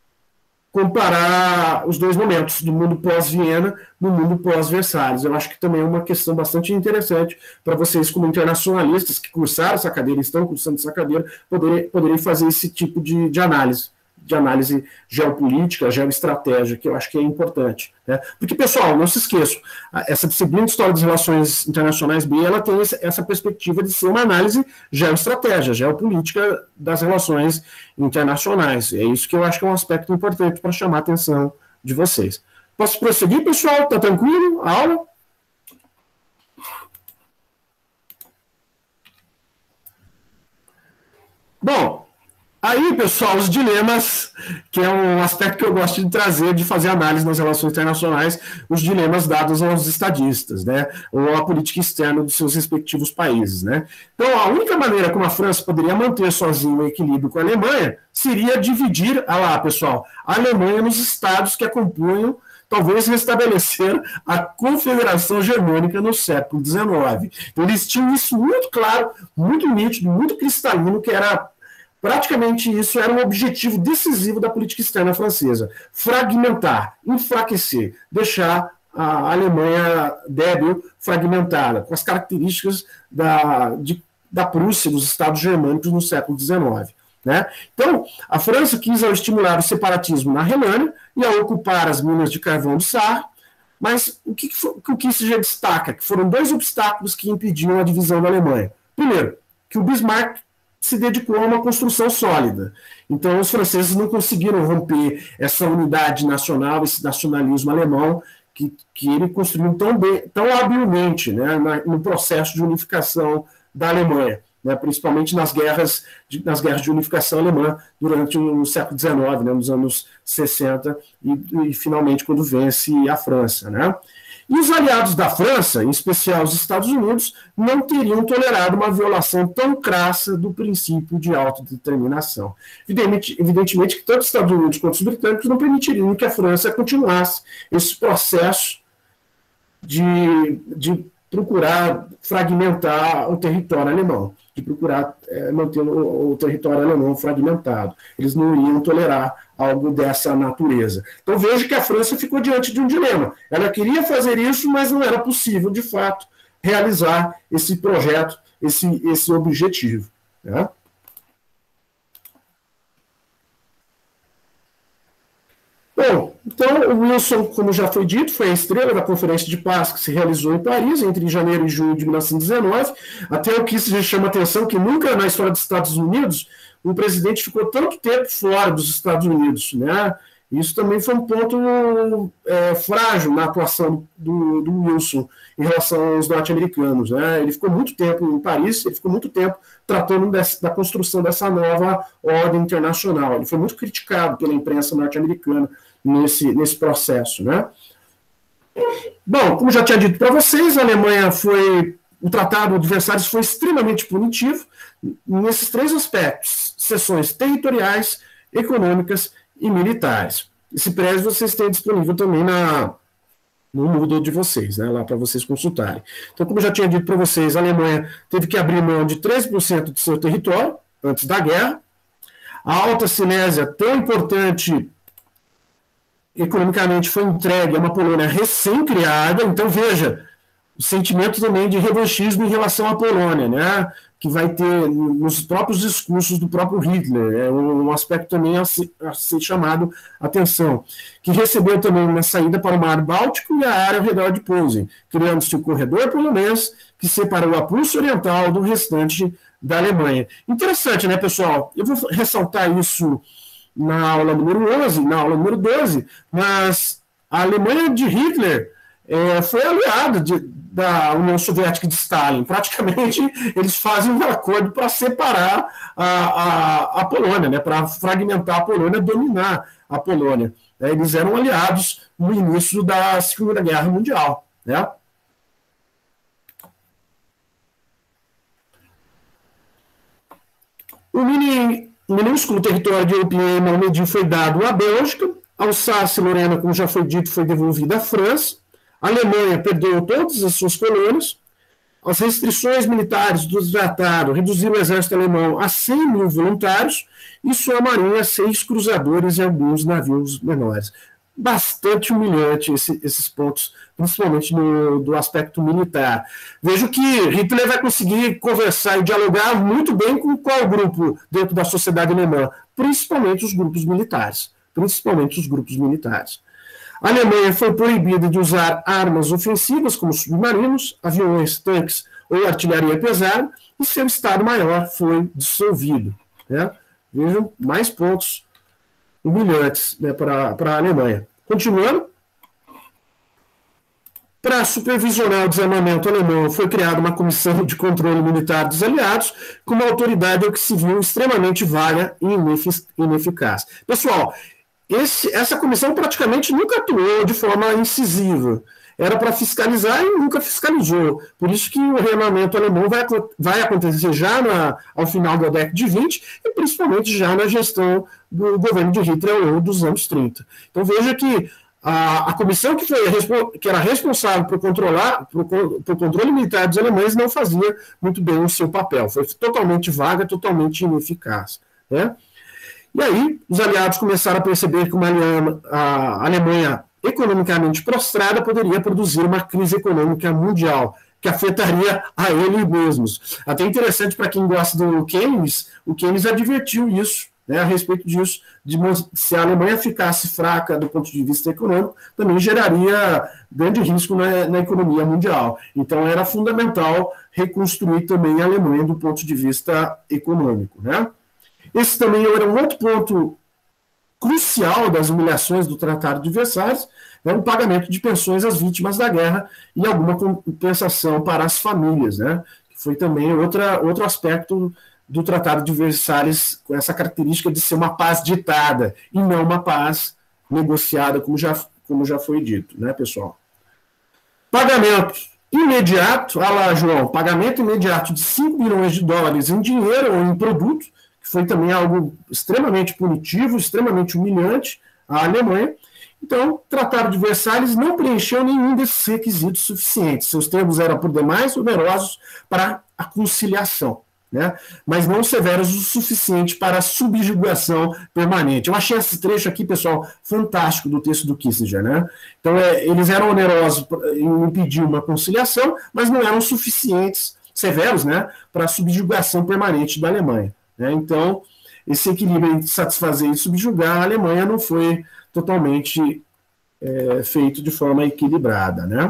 comparar os dois momentos, do mundo pós-Viena no mundo pós-Versalhes. Eu acho que também é uma questão bastante interessante para vocês, como internacionalistas, que cursaram essa cadeira, estão cursando essa cadeira, poderem, poderem fazer esse tipo de, de análise, de análise geopolítica, geoestratégia, que eu acho que é importante. Né? Porque, pessoal, não se esqueçam, essa disciplina de História das Relações Internacionais B, ela tem essa perspectiva de ser uma análise geoestratégia, geopolítica das relações internacionais. É isso que eu acho que é um aspecto importante para chamar a atenção de vocês. Posso prosseguir, pessoal? Está tranquilo? A aula? Bom, Aí, pessoal, os dilemas, que é um aspecto que eu gosto de trazer, de fazer análise nas relações internacionais, os dilemas dados aos estadistas, né, ou à política externa dos seus respectivos países, né. Então, a única maneira como a França poderia manter sozinho o equilíbrio com a Alemanha seria dividir, ah lá, pessoal, a Alemanha nos estados que a compunham, talvez restabelecer a Confederação Germânica no século dezenove. Então, eles tinham isso muito claro, muito nítido, muito cristalino, que era praticamente isso era um objetivo decisivo da política externa francesa: fragmentar, enfraquecer, deixar a Alemanha débil, fragmentada, com as características da, de, da Prússia, dos Estados germânicos no século dezenove. Né? Então, a França quis estimular o separatismo na Renânia e a ocupar as minas de carvão do Saar, mas o que, o que se já destaca? Que foram dois obstáculos que impediam a divisão da Alemanha. Primeiro, que o Bismarck se dedicou a uma construção sólida. Então, os franceses não conseguiram romper essa unidade nacional, esse nacionalismo alemão que, que ele construiu tão, bem, tão habilmente, né, na, no processo de unificação da Alemanha, né, principalmente nas guerras, de, nas guerras de unificação alemã durante o, o século dezenove, né, nos anos sessenta, e, e finalmente quando vence a França. Né? E os aliados da França, em especial os Estados Unidos, não teriam tolerado uma violação tão crassa do princípio de autodeterminação. Evidentemente, evidentemente que tanto os Estados Unidos quanto os britânicos não permitiriam que a França continuasse esse processo de, de procurar fragmentar o território alemão, de procurar é, manter o, o território alemão fragmentado. Eles não iriam tolerar algo dessa natureza. Então veja que a França ficou diante de um dilema. Ela queria fazer isso, mas não era possível, de fato, realizar esse projeto, esse, esse objetivo. Né? Bom, então o Wilson, como já foi dito, foi a estrela da Conferência de Paz que se realizou em Paris entre janeiro e junho de mil novecentos e dezenove. Até o que se chama a atenção que nunca na história dos Estados Unidos um presidente ficou tanto tempo fora dos Estados Unidos, né? Isso também foi um ponto é, frágil na atuação do, do Wilson em relação aos norte-americanos, né? Ele ficou muito tempo em Paris, ele ficou muito tempo tratando dessa, da construção dessa nova ordem internacional. Ele foi muito criticado pela imprensa norte-americana nesse, nesse processo, né? Bom, como já tinha dito para vocês, a Alemanha foi... O Tratado de Versalhes foi extremamente punitivo nesses três aspectos: seções territoriais, econômicas e militares. Esse prédio vocês têm disponível também na, no Moodle de vocês, né, lá para vocês consultarem. Então, como eu já tinha dito para vocês, a Alemanha teve que abrir mão de treze por cento do seu território antes da guerra. A Alta Silésia, tão importante economicamente, foi entregue a uma Polônia recém-criada. Então, veja, o sentimento também de revanchismo em relação à Polônia, né, que vai ter nos próprios discursos do próprio Hitler, é um aspecto também a ser, a ser chamado atenção, que recebeu também uma saída para o Mar Báltico e a área ao redor de Posen, criando-se o corredor polonês que separou a Prússia Oriental do restante da Alemanha. Interessante, né, pessoal? Eu vou ressaltar isso na aula número onze, na aula número doze, mas a Alemanha de Hitler é, foi aliada de, da União Soviética de Stalin. Praticamente, eles fazem um acordo para separar a, a, a Polônia, né, para fragmentar a Polônia, dominar a Polônia. É, eles eram aliados no início da Segunda Guerra Mundial. Né? O mini, minúsculo território de Eupie e Malmedy foi dado à Bélgica. Alsácia-Lorena, como já foi dito, foi devolvida à França. A Alemanha perdeu todas as suas colônias. As restrições militares do tratado reduziram o exército alemão a cem mil voluntários e sua marinha a seis cruzadores e alguns navios menores. Bastante humilhante esse, esses pontos, principalmente no, do aspecto militar. Vejo que Hitler vai conseguir conversar e dialogar muito bem com qual grupo dentro da sociedade alemã, principalmente os grupos militares. Principalmente os grupos militares. A Alemanha foi proibida de usar armas ofensivas, como submarinos, aviões, tanques ou artilharia pesada, e seu Estado-Maior foi dissolvido. Né? Vejam, mais pontos humilhantes, né, para a Alemanha. Continuando. Para supervisionar o desarmamento alemão, foi criada uma comissão de controle militar dos aliados, com uma autoridade que se viu extremamente vaga e ineficaz. Pessoal, esse, essa comissão praticamente nunca atuou de forma incisiva. Era para fiscalizar e nunca fiscalizou. Por isso que o rearmamento alemão vai, vai acontecer já na, ao final da década de vinte e principalmente já na gestão do governo de Hitler ao longo dos anos trinta. Então veja que A, a comissão que, foi, que era responsável por controlar, por, por controle militar dos alemães não fazia muito bem o seu papel. Foi totalmente vaga, totalmente ineficaz. Né? E aí, os aliados começaram a perceber que uma aliança, a Alemanha economicamente prostrada poderia produzir uma crise econômica mundial, que afetaria a eles mesmos. Até interessante para quem gosta do Keynes, o Keynes advertiu isso, né, a respeito disso, de se a Alemanha ficasse fraca do ponto de vista econômico, também geraria grande risco na, na economia mundial. Então era fundamental reconstruir também a Alemanha do ponto de vista econômico. Né? Esse também era um outro ponto crucial das humilhações do Tratado de Versalhes, né, o pagamento de pensões às vítimas da guerra e alguma compensação para as famílias, né, que foi também outra, outro aspecto do Tratado de Versalhes, com essa característica de ser uma paz ditada e não uma paz negociada, como já, como já foi dito, né, pessoal? Pagamento imediato, olha lá, João, pagamento imediato de cinco bilhões de dólares em dinheiro ou em produto, que foi também algo extremamente punitivo, extremamente humilhante à Alemanha. Então, o Tratado de Versalhes não preencheu nenhum desses requisitos suficientes. Seus termos eram, por demais, onerosos para a conciliação, né? Mas não severos o suficiente para a subjugação permanente. Eu achei esse trecho aqui, pessoal, fantástico do texto do Kissinger, né? Então, é, eles eram onerosos em impedir uma conciliação, mas não eram suficientes, severos, né, para a subjugação permanente da Alemanha, né? Então, esse equilíbrio entre satisfazer e subjugar a Alemanha não foi totalmente é, feito de forma equilibrada, né?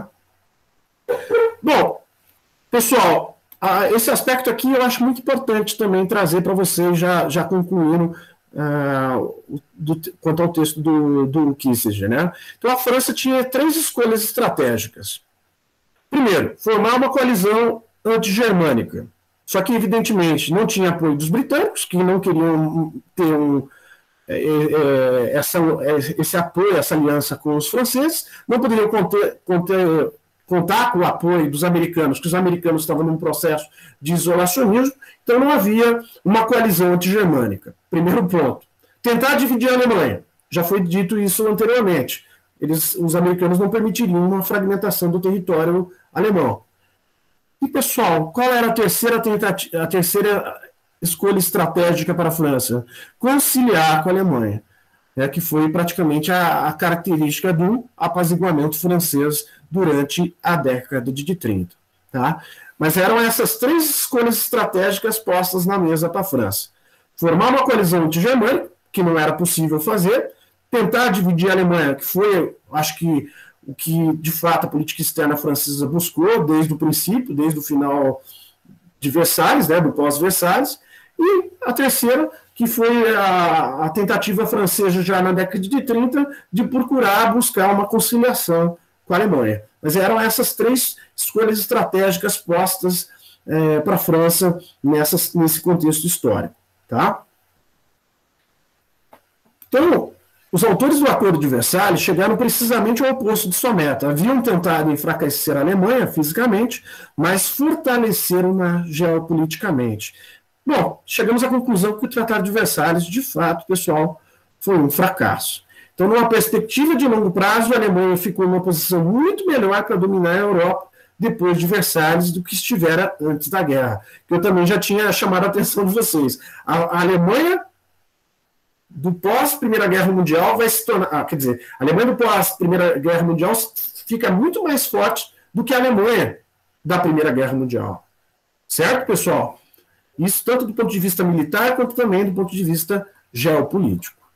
Bom, pessoal, Ah, esse aspecto aqui eu acho muito importante também trazer para vocês, já, já concluindo uh, do, quanto ao texto do, do Kissinger, né? Então, a França tinha três escolhas estratégicas. Primeiro, formar uma coalizão anti-germânica. Só que, evidentemente, não tinha apoio dos britânicos, que não queriam ter um, é, é, essa, esse apoio, essa aliança com os franceses, não poderiam conter... conter contar com o apoio dos americanos, que os americanos estavam num processo de isolacionismo, então não havia uma coalizão anti-germânica. Primeiro ponto. Tentar dividir a Alemanha. Já foi dito isso anteriormente. Eles, os americanos não permitiriam uma fragmentação do território alemão. E, pessoal, qual era a terceira, tentativa, a terceira escolha estratégica para a França? Conciliar com a Alemanha, né, que foi praticamente a, a característica do apaziguamento francês durante a década de trinta. Tá? Mas eram essas três escolhas estratégicas postas na mesa para a França. Formar uma coalizão anti-germânica, que não era possível fazer, tentar dividir a Alemanha, que foi, acho que, o que, de fato, a política externa francesa buscou desde o princípio, desde o final de Versalhes, né, do pós-Versalhes, e a terceira, que foi a, a tentativa francesa já na década de trinta de procurar buscar uma conciliação com a Alemanha. Mas eram essas três escolhas estratégicas postas é, para a França nessas, nesse contexto histórico. Tá? Então, os autores do Acordo de Versalhes chegaram precisamente ao oposto de sua meta. Haviam tentado enfraquecer a Alemanha fisicamente, mas fortaleceram-na geopoliticamente. Bom, chegamos à conclusão que o Tratado de Versalhes, de fato, pessoal, foi um fracasso. Então, numa perspectiva de longo prazo, a Alemanha ficou em uma posição muito melhor para dominar a Europa depois de Versalhes do que estivera antes da guerra. Que eu também já tinha chamado a atenção de vocês. A, a Alemanha do pós-Primeira Guerra Mundial vai se tornar... Ah, quer dizer, a Alemanha do pós-Primeira Guerra Mundial fica muito mais forte do que a Alemanha da Primeira Guerra Mundial. Certo, pessoal? Isso tanto do ponto de vista militar, quanto também do ponto de vista geopolítico.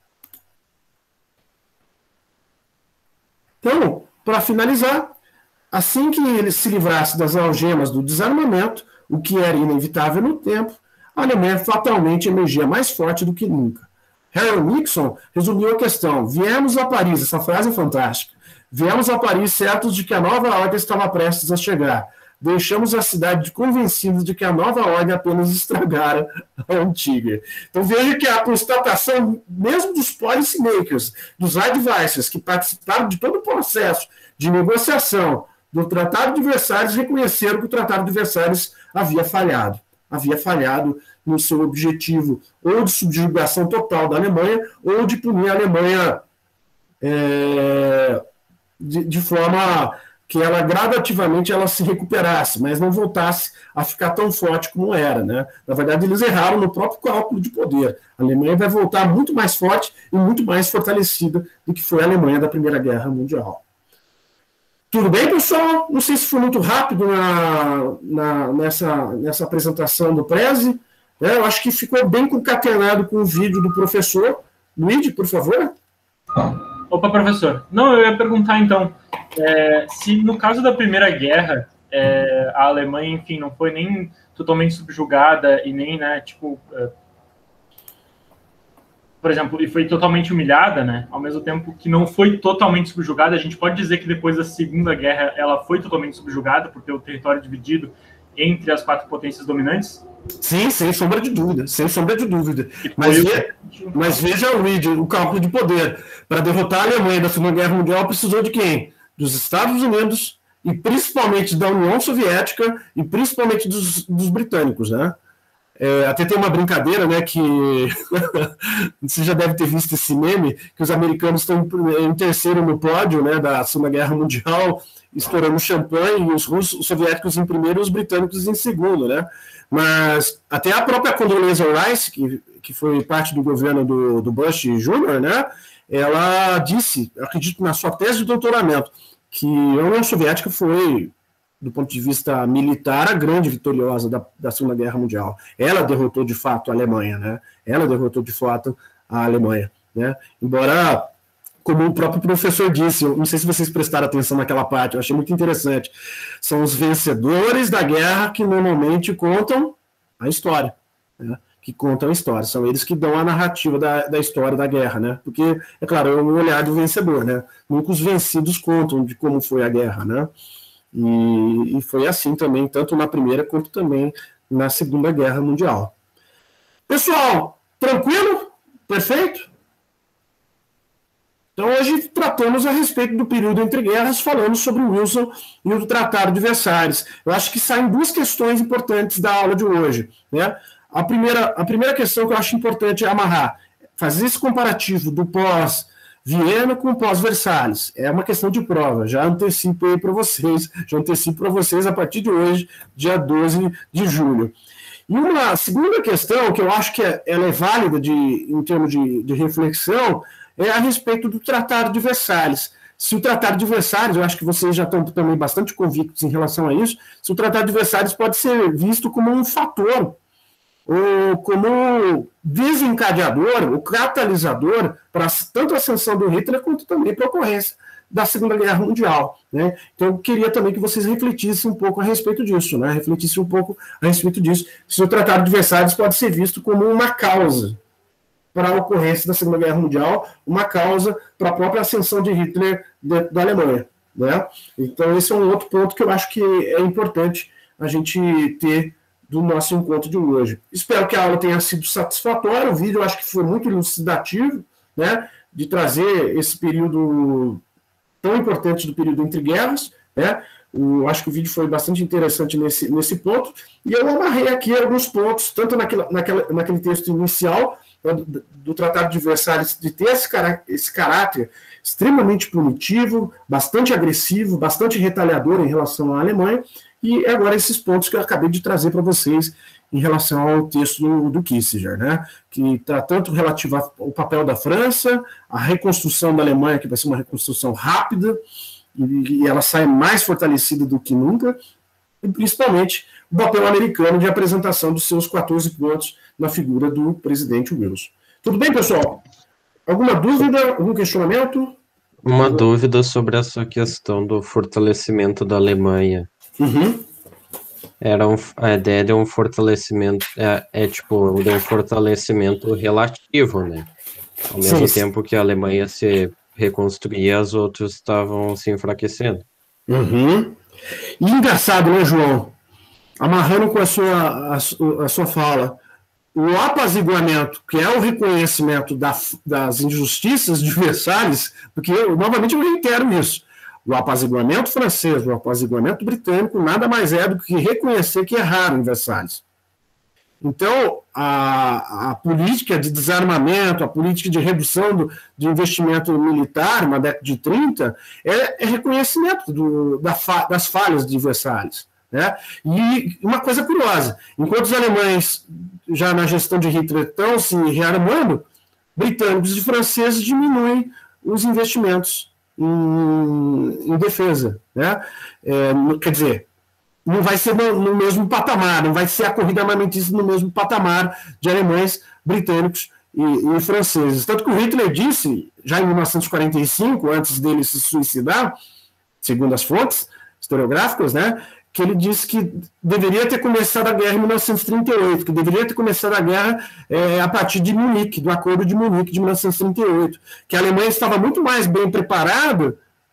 Então, para finalizar, assim que ele se livrasse das algemas do desarmamento, o que era inevitável no tempo, a Alemanha fatalmente emergia mais forte do que nunca. Harry Nixon resumiu a questão. Viemos a Paris, essa frase é fantástica. Viemos a Paris certos de que a nova ordem estava prestes a chegar. Deixamos a cidade convencidos de que a nova ordem apenas estragara a antiga. Então veja que a constatação, mesmo dos policymakers, dos advisors, que participaram de todo o processo de negociação do Tratado de Versalhes, reconheceram que o Tratado de Versalhes havia falhado. Havia falhado no seu objetivo ou de subjugação total da Alemanha ou de punir a Alemanha é, de, de forma que ela gradativamente ela se recuperasse, mas não voltasse a ficar tão forte como era, né? Na verdade, eles erraram no próprio cálculo de poder. A Alemanha vai voltar muito mais forte e muito mais fortalecida do que foi a Alemanha da Primeira Guerra Mundial. Tudo bem, pessoal? Não sei se foi muito rápido na, na, nessa, nessa apresentação do Prezi. Né? Eu acho que ficou bem concatenado com o vídeo do professor. Luigi, por favor. Opa, professor. Não, eu ia perguntar, então, é, se no caso da Primeira Guerra, é, a Alemanha, enfim, não foi nem totalmente subjugada e nem, né, tipo... É, por exemplo, e foi totalmente humilhada, né? Ao mesmo tempo que não foi totalmente subjugada, a gente pode dizer que depois da Segunda Guerra ela foi totalmente subjugada, por ter o território dividido entre as quatro potências dominantes? Sim, sem sombra de dúvida, sem sombra de dúvida. Mas, ve, mas veja, Luigi, o cálculo de poder. Para derrotar a Alemanha da Segunda Guerra Mundial, precisou de quem? Dos Estados Unidos, e principalmente da União Soviética, e principalmente dos, dos britânicos, né? É, até tem uma brincadeira, né, que você já deve ter visto esse meme, que os americanos estão em terceiro no pódio, né, da Segunda Guerra Mundial, estourando champanhe, e os, russos, os soviéticos em primeiro e os britânicos em segundo, né? Mas até a própria Condoleezza Rice, que, que foi parte do governo do, do Bush Júnior, né, ela disse, acredito na sua tese de doutoramento, que a União Soviética foi, do ponto de vista militar, a grande vitoriosa da, da Segunda Guerra Mundial. Ela derrotou, de fato, a Alemanha, né? Ela derrotou, de fato, a Alemanha, né? Embora, como o próprio professor disse, eu não sei se vocês prestaram atenção naquela parte, eu achei muito interessante, são os vencedores da guerra que normalmente contam a história, né? Que contam a história, são eles que dão a narrativa da, da história da guerra, né? Porque, é claro, é o olhar do vencedor, né? Nunca os vencidos contam de como foi a guerra, né? E, e foi assim também, tanto na Primeira quanto também na Segunda Guerra Mundial. Pessoal, tranquilo? Perfeito? Então hoje tratamos a respeito do período entre guerras, falando sobre o Wilson e o Tratado de Versalhes. Eu acho que saem duas questões importantes da aula de hoje, né? A primeira, a primeira questão que eu acho importante é amarrar, fazer esse comparativo do pós Viena com pós-Versalhes. É uma questão de prova, já antecipo aí para vocês, já antecipo para vocês a partir de hoje, dia doze de julho. E uma segunda questão, que eu acho que é, ela é válida de, em termos de, de reflexão, é a respeito do Tratado de Versalhes. Se o Tratado de Versalhes, eu acho que vocês já estão também bastante convictos em relação a isso, se o Tratado de Versalhes pode ser visto como um fator, ou como desencadeador, o catalisador para tanto a ascensão do Hitler quanto também para a ocorrência da Segunda Guerra Mundial, né? Então eu queria também que vocês refletissem um pouco a respeito disso, né? Refletissem um pouco a respeito disso. Se o Tratado de Versalhes pode ser visto como uma causa para a ocorrência da Segunda Guerra Mundial, uma causa para a própria ascensão de Hitler dentro da Alemanha, né? Então esse é um outro ponto que eu acho que é importante a gente ter do nosso encontro de hoje. Espero que a aula tenha sido satisfatória, o vídeo eu acho que foi muito elucidativo, né, de trazer esse período tão importante do período entre guerras, né, eu acho que o vídeo foi bastante interessante nesse, nesse ponto, e eu amarrei aqui alguns pontos, tanto naquela, naquela, naquele texto inicial, né, do, do Tratado de Versalhes, de ter esse, cará esse caráter extremamente punitivo, bastante agressivo, bastante retaliador em relação à Alemanha, e agora esses pontos que eu acabei de trazer para vocês em relação ao texto do, do Kissinger, né, que está tanto relativo ao papel da França, a reconstrução da Alemanha, que vai ser uma reconstrução rápida, e, e ela sai mais fortalecida do que nunca, e principalmente o papel americano de apresentação dos seus quatorze pontos na figura do presidente Wilson. Tudo bem, pessoal? Alguma dúvida, algum questionamento? Uma dúvida sobre essa questão do fortalecimento da Alemanha. Uhum. era um, a ideia de um fortalecimento, é, é tipo, de um fortalecimento relativo, né? Ao mesmo Sim. tempo que a Alemanha se reconstruía, os outros estavam se enfraquecendo. Uhum. E engraçado, né, João? Amarrando com a sua, a, a sua fala, o apaziguamento, que é o reconhecimento da, das injustiças de Versalhes, porque, eu, novamente, eu reitero isso, o apaziguamento francês, o apaziguamento britânico, nada mais é do que reconhecer que erraram em Versalhes. Então, a, a política de desarmamento, a política de redução do, de investimento militar na década de trinta é, é reconhecimento do, da fa, das falhas de Versalhes. Né? E uma coisa curiosa, enquanto os alemães, já na gestão de Hitler, estão se rearmando, britânicos e franceses diminuem os investimentos em, em defesa. Né? É, quer dizer, não vai ser no, no mesmo patamar, não vai ser a corrida armamentista no mesmo patamar de alemães, britânicos e, e franceses. Tanto que o Hitler disse, já em mil novecentos e quarenta e cinco, antes dele se suicidar, segundo as fontes historiográficas, né, que ele disse que deveria ter começado a guerra em mil novecentos e trinta e oito, que deveria ter começado a guerra é, a partir de Munique, do Acordo de Munique de mil novecentos e trinta e oito, que a Alemanha estava muito mais bem preparada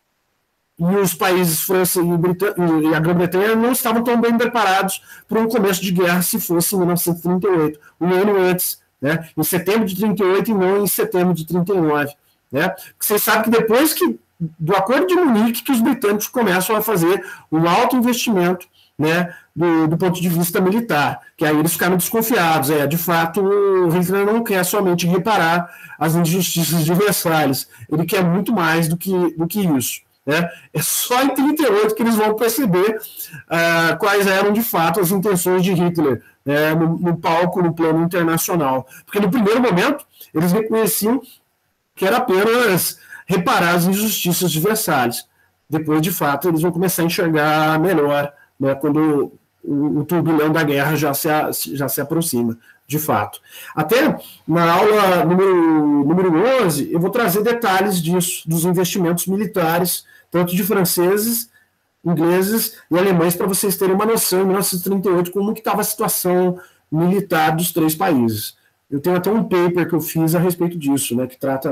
e os países França e, Britânia, e a Grã-Bretanha não estavam tão bem preparados para um começo de guerra se fosse em mil novecentos e trinta e oito, um ano antes, né, em setembro de trinta e oito e não em setembro de trinta e nove. Né? Vocês sabem que depois que, do Acordo de Munique que os britânicos começam a fazer um alto investimento, né, do, do ponto de vista militar, que aí eles ficaram desconfiados. É, de fato, o Hitler não quer somente reparar as injustiças de Versalhes, ele quer muito mais do que, do que isso. Né? É só em trinta e oito que eles vão perceber uh, quais eram de fato as intenções de Hitler, né, no, no palco, no plano internacional. Porque no primeiro momento eles reconheciam que era apenas reparar as injustiças de Versalhes. Depois, de fato, eles vão começar a enxergar melhor, né, quando o, o turbilhão da guerra já se, já se aproxima, de fato. Até na aula número, número onze, eu vou trazer detalhes disso, dos investimentos militares, tanto de franceses, ingleses e alemães, para vocês terem uma noção, em mil novecentos e trinta e oito, como que estava a situação militar dos três países. Eu tenho até um paper que eu fiz a respeito disso, né, que trata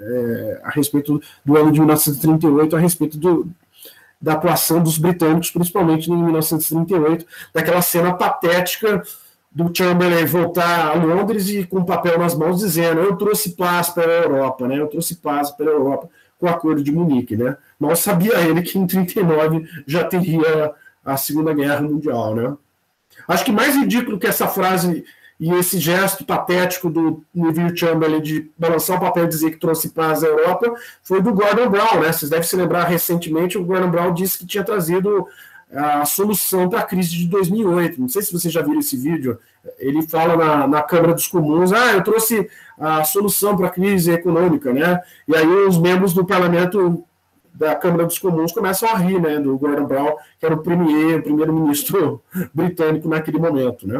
é, a respeito do ano de mil novecentos e trinta e oito, a respeito do, da atuação dos britânicos, principalmente em mil novecentos e trinta e oito, daquela cena patética do Chamberlain voltar a Londres e com o papel nas mãos dizendo: eu trouxe paz para a Europa, né, eu trouxe paz para a Europa com o Acordo de Munique. Né? Mal sabia ele que em trinta e nove já teria a Segunda Guerra Mundial. Né? Acho que mais ridículo que essa frase e esse gesto patético do Neville Chamberlain de balançar o papel e dizer que trouxe paz à Europa foi do Gordon Brown. Né? Vocês devem se lembrar, recentemente o Gordon Brown disse que tinha trazido a solução para a crise de dois mil e oito. Não sei se vocês já viram esse vídeo. Ele fala na, na Câmara dos Comuns: ah, eu trouxe a solução para a crise econômica. Né? E aí os membros do parlamento da Câmara dos Comuns começam a rir, né, do Gordon Brown, que era o premier, o primeiro-ministro britânico naquele momento. Né?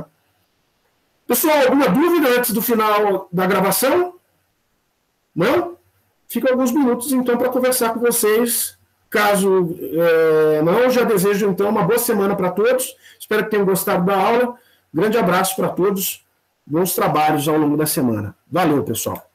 Pessoal, alguma dúvida antes do final da gravação? Não? Fica alguns minutos, então, para conversar com vocês. Caso é, não, já desejo, então, uma boa semana para todos. Espero que tenham gostado da aula. Grande abraço para todos. Bons trabalhos ao longo da semana. Valeu, pessoal.